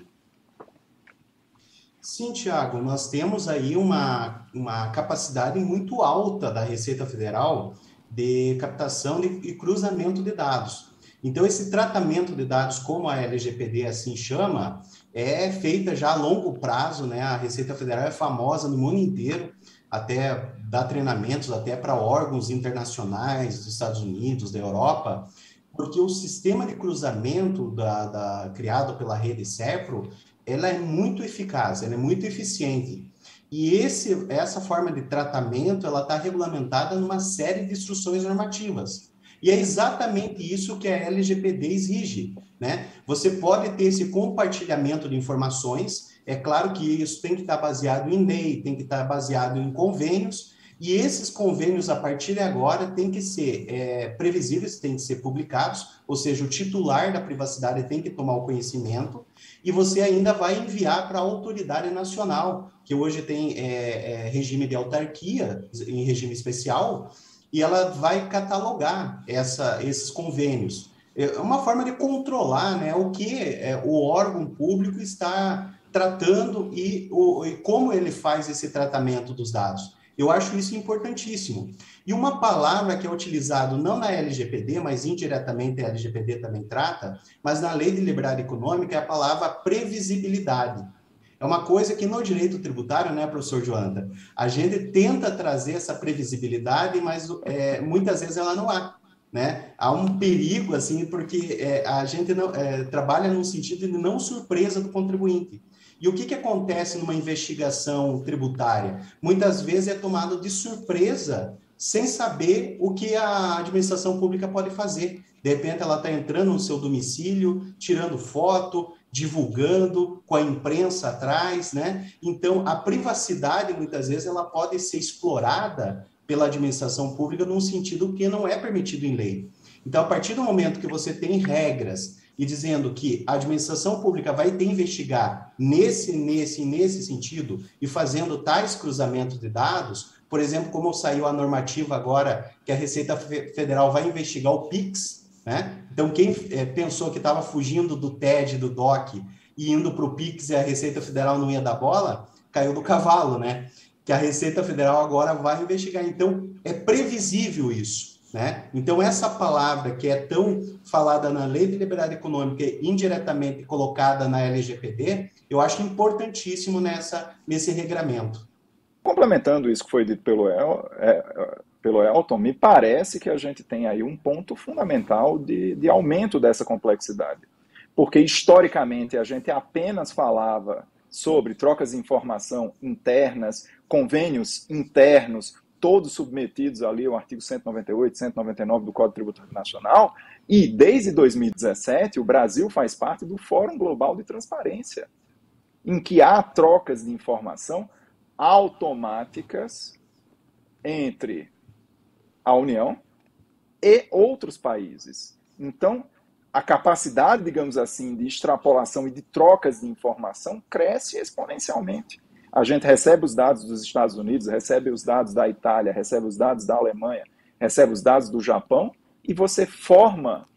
Sim, Tiago, nós temos aí uma capacidade muito alta da Receita Federal de captação e cruzamento de dados. Então, esse tratamento de dados, como a LGPD assim chama, é feita já a longo prazo, né? A Receita Federal é famosa no mundo inteiro, até dá treinamentos até para órgãos internacionais dos Estados Unidos, da Europa, porque o sistema de cruzamento criado pela rede CEPRO, ela é muito eficaz, ela é muito eficiente. E essa forma de tratamento, ela está regulamentada numa série de instruções normativas. E é exatamente isso que a LGPD exige, né? Você pode ter esse compartilhamento de informações, é claro que isso tem que estar baseado em lei, tem que estar baseado em convênios, e esses convênios, a partir de agora, têm que ser previsíveis, têm que ser publicados, ou seja, o titular da privacidade tem que tomar o conhecimento, e você ainda vai enviar para a autoridade nacional, que hoje tem regime de autarquia, em regime especial, e ela vai catalogar esses convênios. É uma forma de controlar, né, o que o órgão público está tratando e como ele faz esse tratamento dos dados. Eu acho isso importantíssimo. E uma palavra que é utilizada não na LGPD, mas indiretamente a LGPD também trata, mas na Lei de Liberdade Econômica é a palavra previsibilidade. É uma coisa que no direito tributário, né, professor Joanta, a gente tenta trazer essa previsibilidade, mas muitas vezes ela não há. Né? Há um perigo, assim, porque a gente não, trabalha no sentido de não surpresa do contribuinte. E o que acontece numa investigação tributária? Muitas vezes é tomado de surpresa, sem saber o que a administração pública pode fazer. De repente, ela está entrando no seu domicílio, tirando foto, divulgando, com a imprensa atrás, né? Então, a privacidade, muitas vezes, ela pode ser explorada pela administração pública num sentido que não é permitido em lei. Então, a partir do momento que você tem regras e dizendo que a administração pública vai ter que investigar nesse sentido e fazendo tais cruzamentos de dados, por exemplo, como saiu a normativa agora que a Receita Federal vai investigar o PIX, né? Então, quem pensou que estava fugindo do TED, do DOC, e indo para o PIX e a Receita Federal não ia dar bola, caiu do cavalo, né? Que a Receita Federal agora vai investigar. Então, é previsível isso. né? Então, essa palavra que é tão falada na Lei de Liberdade Econômica e indiretamente colocada na LGPD, eu acho importantíssimo nesse regramento. Complementando isso que foi dito pelo Elton, me parece que a gente tem aí um ponto fundamental de aumento dessa complexidade. Porque, historicamente, a gente apenas falava sobre trocas de informação internas, convênios internos, todos submetidos ali ao artigo 198, 199 do Código Tributário Nacional, e desde 2017 o Brasil faz parte do Fórum Global de Transparência, em que há trocas de informação automáticas entre a União e outros países. Então, a capacidade, digamos assim, de extrapolação e de trocas de informação cresce exponencialmente. A gente recebe os dados dos Estados Unidos, recebe os dados da Itália, recebe os dados da Alemanha, recebe os dados do Japão, e você forma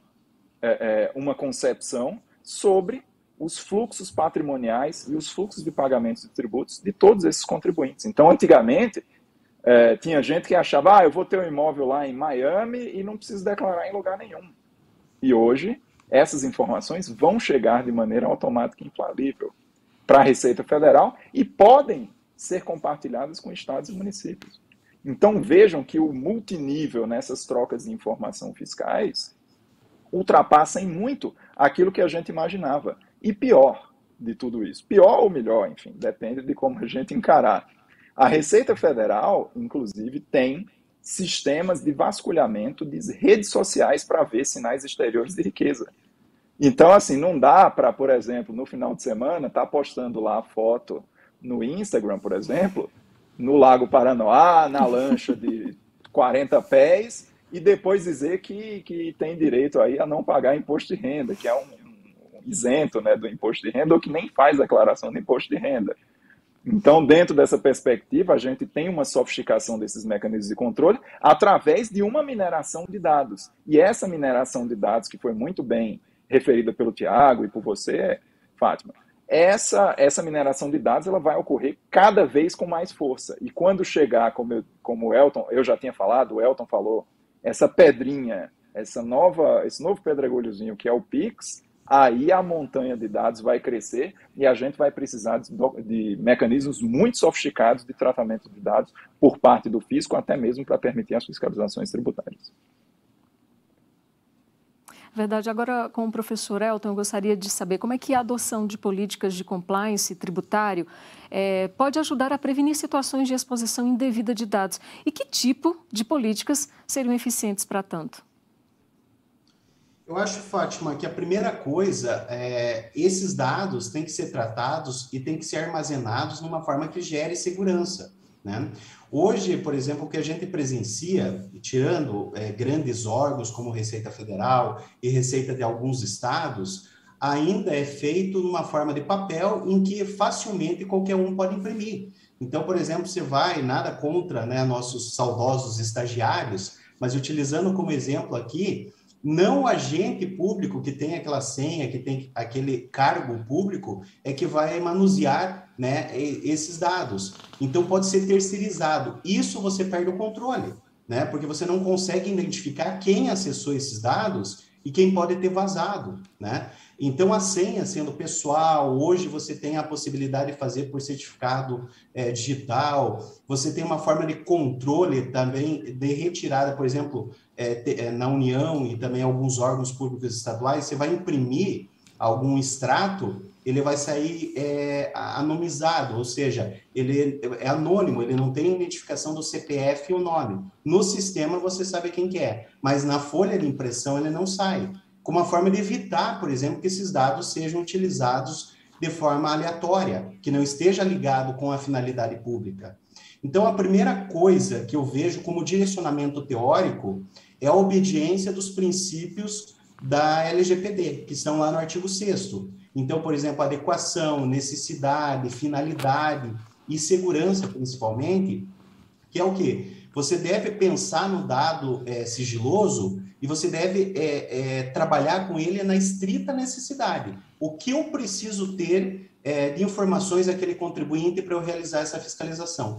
uma concepção sobre os fluxos patrimoniais e os fluxos de pagamentos de tributos de todos esses contribuintes. Então, antigamente, tinha gente que achava, eu vou ter um imóvel lá em Miami e não preciso declarar em lugar nenhum. E hoje, essas informações vão chegar de maneira automática e infalível para a Receita Federal e podem ser compartilhadas com estados e municípios. Então, vejam que o multinível nessas trocas de informação fiscais ultrapassa em muito aquilo que a gente imaginava. E pior de tudo isso, pior ou melhor, enfim, depende de como a gente encarar. A Receita Federal, inclusive, tem sistemas de vasculhamento de redes sociais para ver sinais exteriores de riqueza. Então, assim, não dá para, por exemplo, no final de semana, estar postando lá a foto no Instagram, por exemplo, no Lago Paranoá, na lancha de 40 pés, e depois dizer que tem direito aí a não pagar imposto de renda, que é um isento, né, do imposto de renda, ou que nem faz declaração de imposto de renda. Então, dentro dessa perspectiva, a gente tem uma sofisticação desses mecanismos de controle através de uma mineração de dados. E essa mineração de dados, que foi muito bem referida pelo Tiago e por você, Fátima, essa mineração de dados ela vai ocorrer cada vez com mais força. E quando chegar, como o Elton, eu já tinha falado, o Elton falou, essa pedrinha, esse novo pedregulhozinho que é o Pix, aí a montanha de dados vai crescer e a gente vai precisar de mecanismos muito sofisticados de tratamento de dados por parte do fisco, até mesmo para permitir as fiscalizações tributárias. Verdade. Agora, com o professor Elton, eu gostaria de saber como é que a adoção de políticas de compliance tributário pode ajudar a prevenir situações de exposição indevida de dados e que tipo de políticas seriam eficientes para tanto? Eu acho, Fátima, que a primeira coisa esses dados têm que ser tratados e têm que ser armazenados numa forma que gere segurança, né? Hoje, por exemplo, o que a gente presencia, tirando grandes órgãos como Receita Federal e Receita de alguns estados, ainda é feito numa forma de papel em que facilmente qualquer um pode imprimir. Então, por exemplo, você vai, nada contra, né, nossos saudosos estagiários, mas utilizando como exemplo aqui, não o agente público que tem aquela senha, que tem aquele cargo público, é que vai manusear, né, esses dados. Então, pode ser terceirizado. Isso você perde o controle, né, porque você não consegue identificar quem acessou esses dados e quem pode ter vazado, né? Então, a senha sendo pessoal, hoje você tem a possibilidade de fazer por certificado digital, você tem uma forma de controle também de retirada, por exemplo, na União e também alguns órgãos públicos estaduais, você vai imprimir algum extrato, ele vai sair anonimizado, ou seja, ele é anônimo, ele não tem identificação do CPF e o nome. No sistema você sabe quem que é, mas na folha de impressão ele não sai. Com uma forma de evitar, por exemplo, que esses dados sejam utilizados de forma aleatória, que não esteja ligado com a finalidade pública. Então, a primeira coisa que eu vejo como direcionamento teórico é a obediência dos princípios da LGPD, que estão lá no artigo 6º. Então, por exemplo, adequação, necessidade, finalidade e segurança, principalmente, que é o quê? Você deve pensar no dado sigiloso e você deve trabalhar com ele na estrita necessidade. O que eu preciso ter de informações daquele contribuinte para eu realizar essa fiscalização?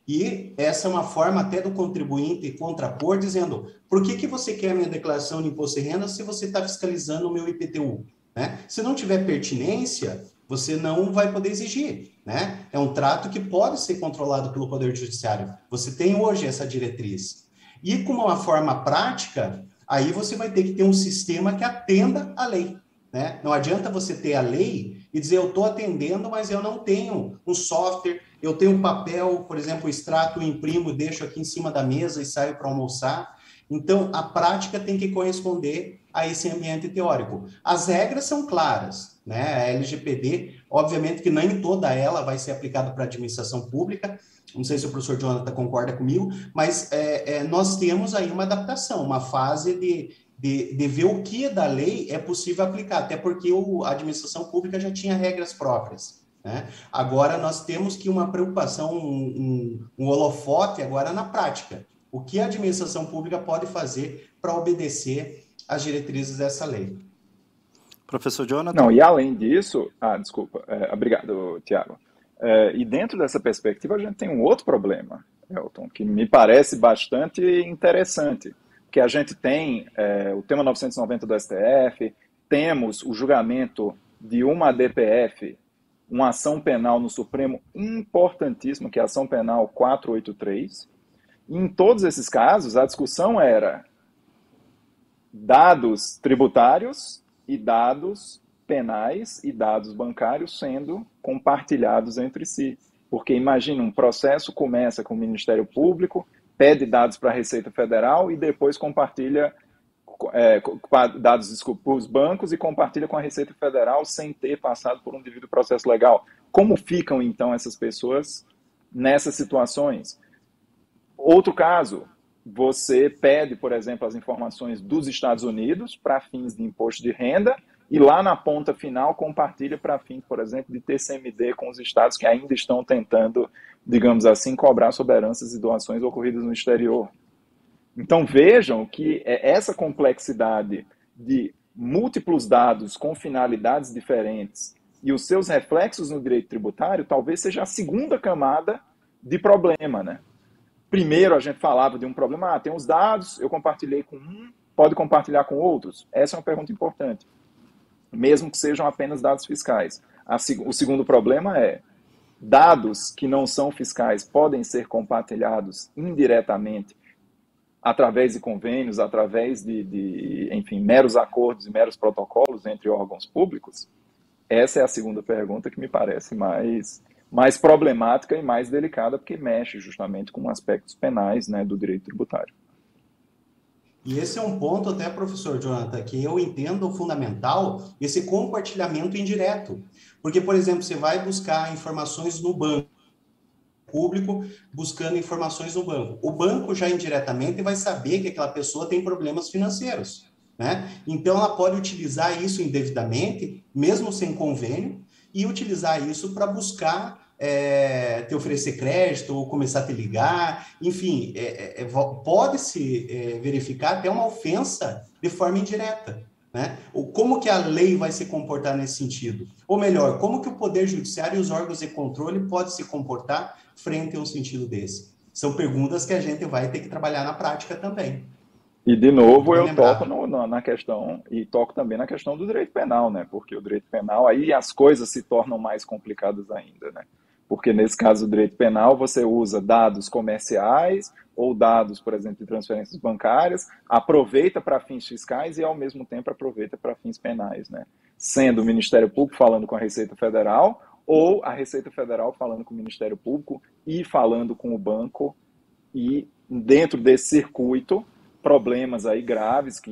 E essa é uma forma até do contribuinte contrapor, dizendo, por que você quer a minha declaração de imposto de renda se você está fiscalizando o meu IPTU? Né? Se não tiver pertinência, você não vai poder exigir. Né? É um trato que pode ser controlado pelo Poder Judiciário. Você tem hoje essa diretriz. E como uma forma prática, aí você vai ter que ter um sistema que atenda à lei. Né? Não adianta você ter a lei e dizer, eu estou atendendo, mas eu não tenho um software, eu tenho um papel, por exemplo, extrato, imprimo, deixo aqui em cima da mesa e saio para almoçar. Então, a prática tem que corresponder a esse ambiente teórico. As regras são claras, né? A LGPD, obviamente que nem toda ela vai ser aplicada para a administração pública, não sei se o professor Jonathan concorda comigo, mas nós temos aí uma adaptação, uma fase de ver o que da lei é possível aplicar, até porque a administração pública já tinha regras próprias. Né? Agora nós temos que uma preocupação, um holofote agora na prática. O que a administração pública pode fazer para obedecer às diretrizes dessa lei? Professor Jonathan? Não, e além disso... desculpa. Obrigado, Tiago. E dentro dessa perspectiva, a gente tem um outro problema, Elton, que me parece bastante interessante, que a gente tem o tema 990 do STF, temos o julgamento de uma ADPF, uma ação penal no Supremo importantíssima, que é a ação penal 483. E em todos esses casos, a discussão era dados tributários e dados penais e dados bancários sendo compartilhados entre si. Porque imagina, um processo começa com o Ministério Público, pede dados para a Receita Federal e depois compartilha dados para os bancos e compartilha com a Receita Federal sem ter passado por um devido processo legal. Como ficam, então, essas pessoas nessas situações? Outro caso, você pede, por exemplo, as informações dos Estados Unidos para fins de imposto de renda e lá na ponta final compartilha para fins, por exemplo, de TCMD com os estados que ainda estão tentando, digamos assim, cobrar sobre heranças e doações ocorridas no exterior. Então vejam que essa complexidade de múltiplos dados com finalidades diferentes e os seus reflexos no direito tributário talvez seja a segunda camada de problema, né? Primeiro a gente falava de um problema, tem os dados, eu compartilhei com um, pode compartilhar com outros? Essa é uma pergunta importante, mesmo que sejam apenas dados fiscais. O segundo problema é, dados que não são fiscais podem ser compartilhados indiretamente através de convênios, através enfim, meros acordos e meros protocolos entre órgãos públicos? Essa é a segunda pergunta que me parece mais problemática e mais delicada, porque mexe justamente com aspectos penais, né, do direito tributário. E esse é um ponto até, professor Jonathan, que eu entendo fundamental, esse compartilhamento indireto. Porque, por exemplo, você vai buscar informações no banco, público buscando informações no banco. O banco já indiretamente vai saber que aquela pessoa tem problemas financeiros, né? Então, ela pode utilizar isso indevidamente, mesmo sem convênio, e utilizar isso para buscar te oferecer crédito ou começar a te ligar, enfim, pode-se verificar até uma ofensa de forma indireta. Né? Como que a lei vai se comportar nesse sentido? Ou melhor, como que o Poder Judiciário e os órgãos de controle podem se comportar frente a um sentido desse? São perguntas que a gente vai ter que trabalhar na prática também. E, de novo, eu toco na questão, e toco também na questão do direito penal, né? Porque o direito penal, aí as coisas se tornam mais complicadas ainda, né? Porque, nesse caso do direito penal, você usa dados comerciais ou dados, por exemplo, de transferências bancárias, aproveita para fins fiscais e, ao mesmo tempo, aproveita para fins penais, né? Sendo o Ministério Público falando com a Receita Federal ou a Receita Federal falando com o Ministério Público e falando com o banco, e, dentro desse circuito, problemas aí graves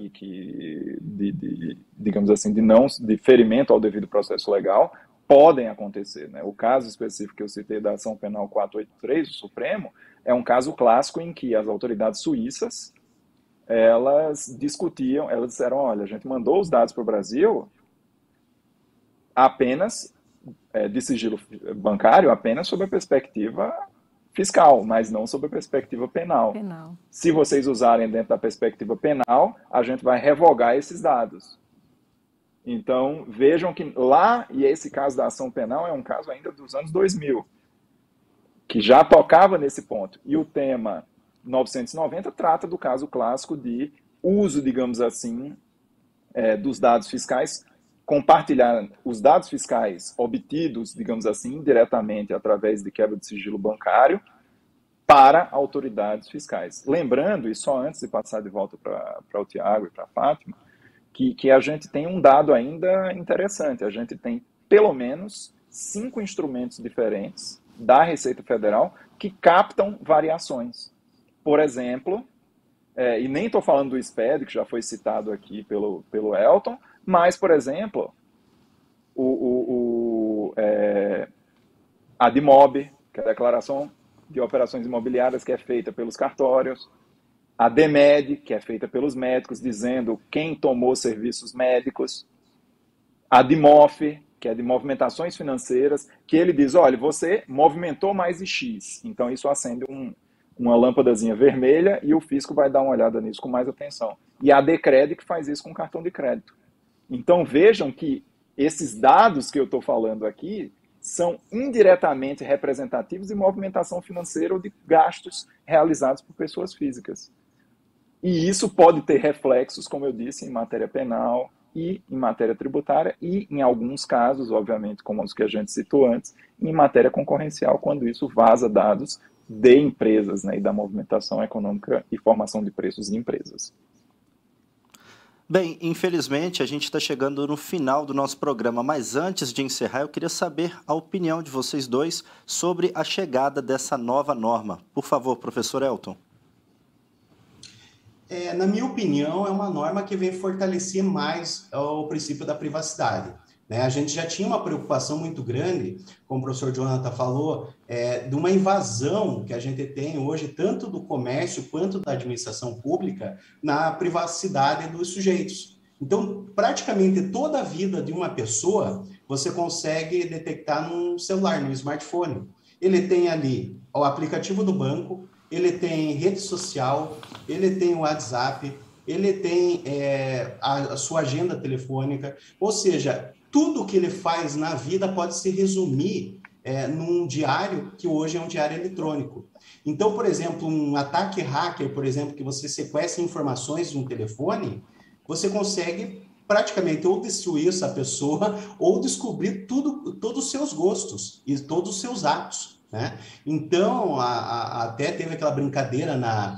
digamos assim, de ferimento ao devido processo legal podem acontecer, né? O caso específico que eu citei da ação penal 483 do Supremo é um caso clássico em que as autoridades suíças, elas disseram, olha, a gente mandou os dados para o Brasil apenas de sigilo bancário, apenas sob a perspectiva fiscal, mas não sob a perspectiva penal. Se vocês usarem dentro da perspectiva penal, a gente vai revogar esses dados. Então, vejam que lá, e esse caso da ação penal é um caso ainda dos anos 2000, que já tocava nesse ponto. E o tema 990 trata do caso clássico de uso, digamos assim, dos dados fiscais, compartilhar os dados fiscais obtidos, digamos assim, diretamente através de quebra de sigilo bancário para autoridades fiscais. Lembrando, e só antes de passar de volta para o Tiago e para a Fátima, que a gente tem um dado ainda interessante. A gente tem pelo menos 5 instrumentos diferentes da Receita Federal que captam variações. Por exemplo, e nem estou falando do SPED, que já foi citado aqui pelo Elton, mas, por exemplo, a DIMOB, que é a Declaração de Operações Imobiliárias, que é feita pelos cartórios, a DEMED, que é feita pelos médicos, dizendo quem tomou serviços médicos, a DIMOF, que é de movimentações financeiras, que ele diz, olha, você movimentou mais de X, então isso acende uma lâmpadazinha vermelha e o fisco vai dar uma olhada nisso com mais atenção. E a DECRED que faz isso com cartão de crédito. Então vejam que esses dados que eu estou falando aqui são indiretamente representativos de movimentação financeira ou de gastos realizados por pessoas físicas. E isso pode ter reflexos, como eu disse, em matéria penal e em matéria tributária e, em alguns casos, obviamente, como os que a gente citou antes, em matéria concorrencial, quando isso vaza dados de empresas, né, e da movimentação econômica e formação de preços de empresas. Bem, infelizmente a gente está chegando no final do nosso programa, mas antes de encerrar eu queria saber a opinião de vocês dois sobre a chegada dessa nova norma. Por favor, professor Elton. Na minha opinião, é uma norma que vem fortalecer mais o princípio da privacidade. Né? A gente já tinha uma preocupação muito grande, como o professor Jonathan falou, de uma invasão que a gente tem hoje, tanto do comércio quanto da administração pública, na privacidade dos sujeitos. Então, praticamente toda a vida de uma pessoa, você consegue detectar num celular, no smartphone. Ele tem ali o aplicativo do banco, ele tem rede social, ele tem o WhatsApp, ele tem a sua agenda telefônica, ou seja, tudo que ele faz na vida pode se resumir num diário, que hoje é um diário eletrônico. Então, por exemplo, um ataque hacker, por exemplo, que você sequestra informações de um telefone, você consegue praticamente ou destruir essa pessoa ou descobrir todos os seus gostos e todos os seus atos. Né? Então, até teve aquela brincadeira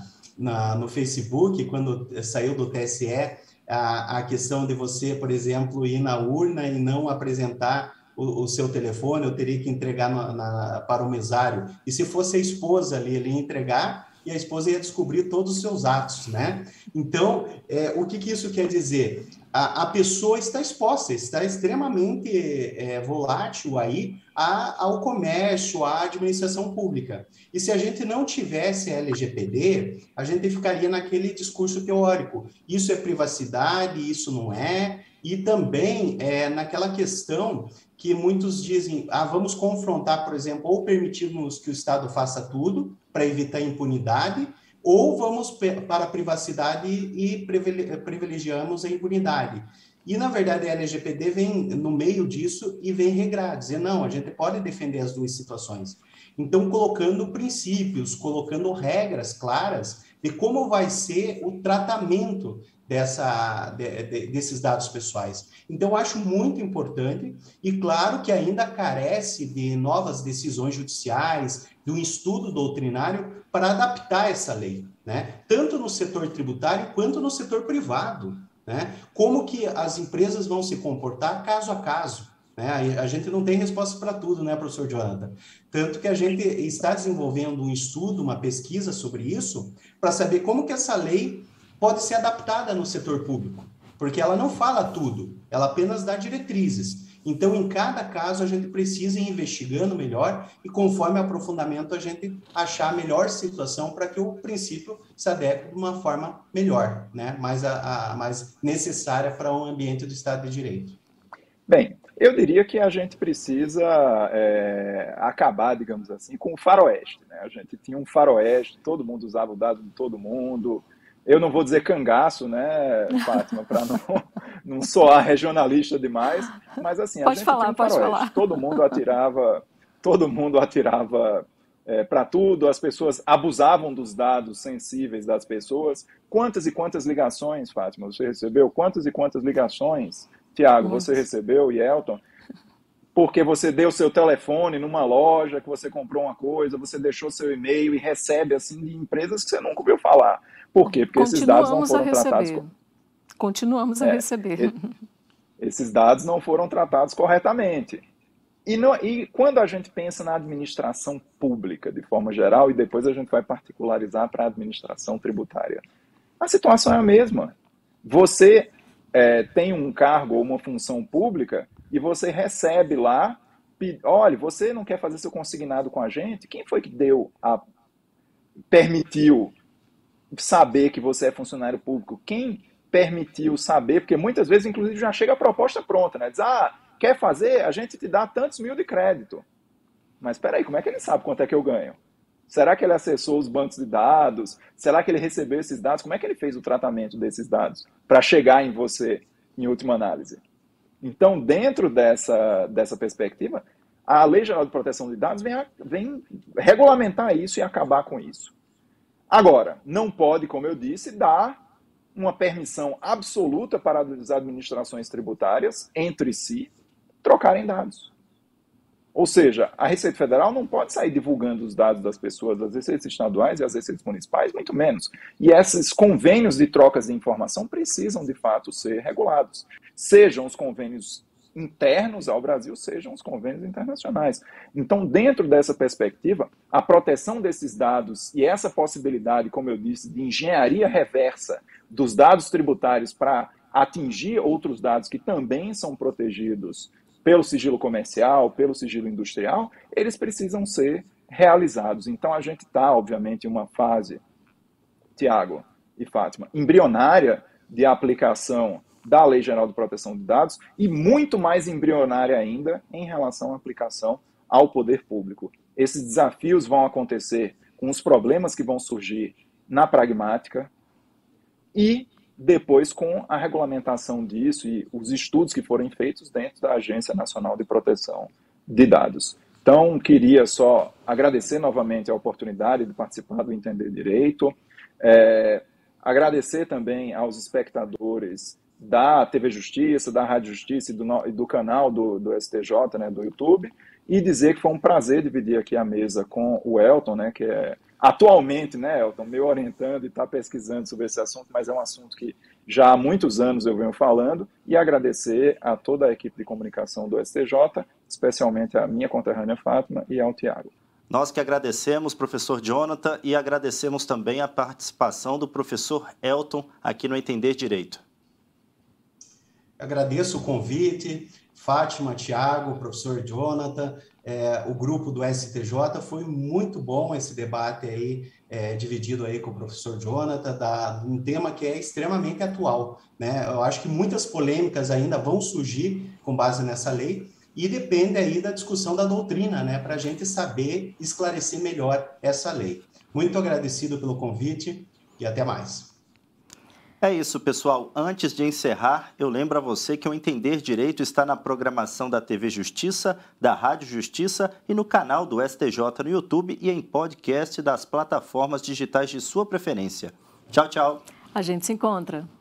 no Facebook, quando saiu do TSE, a questão de você, por exemplo, ir na urna e não apresentar o seu telefone, eu teria que entregar para o mesário. E se fosse a esposa ali, ele ia entregar e a esposa ia descobrir todos os seus atos. Né? Então, o que isso quer dizer? A pessoa está exposta, está extremamente volátil aí ao comércio, à administração pública. E se a gente não tivesse a LGPD, a gente ficaria naquele discurso teórico. Isso é privacidade, isso não é. E também naquela questão que muitos dizem, vamos confrontar, por exemplo, ou permitirmos que o Estado faça tudo para evitar impunidade, ou vamos para a privacidade e privilegiamos a impunidade. E, na verdade, a LGPD vem no meio disso e vem regrar, dizer, não, a gente pode defender as duas situações. Então, colocando princípios, colocando regras claras de como vai ser o tratamento desses dados pessoais. Então, eu acho muito importante e, claro, que ainda carece de novas decisões judiciais, de um estudo doutrinário para adaptar essa lei, né? Tanto no setor tributário quanto no setor privado. Né? Como que as empresas vão se comportar caso a caso. Né? A gente não tem resposta para tudo, né, professor Jonathan? Tanto que a gente está desenvolvendo um estudo, uma pesquisa sobre isso, para saber como que essa lei pode ser adaptada no setor público. Porque ela não fala tudo, ela apenas dá diretrizes. Então, em cada caso, a gente precisa ir investigando melhor e, conforme aprofundamento, a gente achar a melhor situação para que o princípio se adeque de uma forma melhor, né? mais necessária para um ambiente do Estado de Direito. Bem, eu diria que a gente precisa acabar, digamos assim, com o faroeste. Né? A gente tinha um faroeste, todo mundo usava o dado de todo mundo. Eu não vou dizer cangaço, né, Fátima, para não soar regionalista demais, mas assim, pode a gente falar, tinha um faroeste, todo mundo atirava para tudo, as pessoas abusavam dos dados sensíveis das pessoas. Quantas e quantas ligações, Fátima, você recebeu? Quantas e quantas ligações, Tiago, você recebeu, e Elton? Porque você deu seu telefone numa loja, que você comprou uma coisa, você deixou seu e-mail e recebe assim de empresas que você nunca ouviu falar. Por quê? Porque esses dados não foram tratados. Continuamos a receber. Esses dados não foram tratados corretamente. E quando a gente pensa na administração pública, de forma geral, e depois a gente vai particularizar para a administração tributária, a situação é a mesma. Você tem um cargo ou uma função pública e você recebe lá, olha, você não quer fazer seu consignado com a gente? Quem foi que permitiu saber que você é funcionário público? Quem permitiu saber? Porque muitas vezes, inclusive, já chega a proposta pronta, né? Diz, quer fazer? A gente te dá tantos mil de crédito. Mas espera aí, como é que ele sabe quanto é que eu ganho? Será que ele acessou os bancos de dados? Será que ele recebeu esses dados? Como é que ele fez o tratamento desses dados para chegar em você, em última análise? Então, dentro dessa perspectiva, a Lei Geral de Proteção de Dados vem regulamentar isso e acabar com isso. Agora, não pode, como eu disse, dar uma permissão absoluta para as administrações tributárias, entre si, trocarem dados. Ou seja, a Receita Federal não pode sair divulgando os dados das pessoas, das receitas estaduais e as receitas municipais, muito menos. E esses convênios de trocas de informação precisam, de fato, ser regulados. Sejam os convênios internos ao Brasil, sejam os convênios internacionais. Então, dentro dessa perspectiva, a proteção desses dados e essa possibilidade, como eu disse, de engenharia reversa dos dados tributários para atingir outros dados que também são protegidos pelo sigilo comercial, pelo sigilo industrial, eles precisam ser realizados. Então, a gente está, obviamente, em uma fase, Tiago e Fátima, embrionária de aplicação da Lei Geral de Proteção de Dados e muito mais embrionária ainda em relação à aplicação ao poder público. Esses desafios vão acontecer com os problemas que vão surgir na pragmática e depois com a regulamentação disso e os estudos que forem feitos dentro da Agência Nacional de Proteção de Dados. Então, queria só agradecer novamente a oportunidade de participar do Entender Direito, agradecer também aos espectadores da TV Justiça, da Rádio Justiça e do canal do STJ, né, do YouTube, e dizer que foi um prazer dividir aqui a mesa com o Elton, né, que é atualmente, né, Elton, me orientando e está pesquisando sobre esse assunto, mas é um assunto que já há muitos anos eu venho falando, e agradecer a toda a equipe de comunicação do STJ, especialmente a minha conterrânea Fátima e ao Tiago. Nós que agradecemos, professor Jonathan, e agradecemos também a participação do professor Elton aqui no Entender Direito. Agradeço o convite, Fátima, Tiago, professor Jonathan, o grupo do STJ, foi muito bom esse debate aí, dividido aí com o professor Jonathan, um tema que é extremamente atual, né? Eu acho que muitas polêmicas ainda vão surgir com base nessa lei, e depende aí da discussão da doutrina, né, para a gente saber esclarecer melhor essa lei. Muito agradecido pelo convite e até mais. É isso, pessoal. Antes de encerrar, eu lembro a você que o Entender Direito está na programação da TV Justiça, da Rádio Justiça e no canal do STJ no YouTube e em podcast das plataformas digitais de sua preferência. Tchau, tchau. A gente se encontra.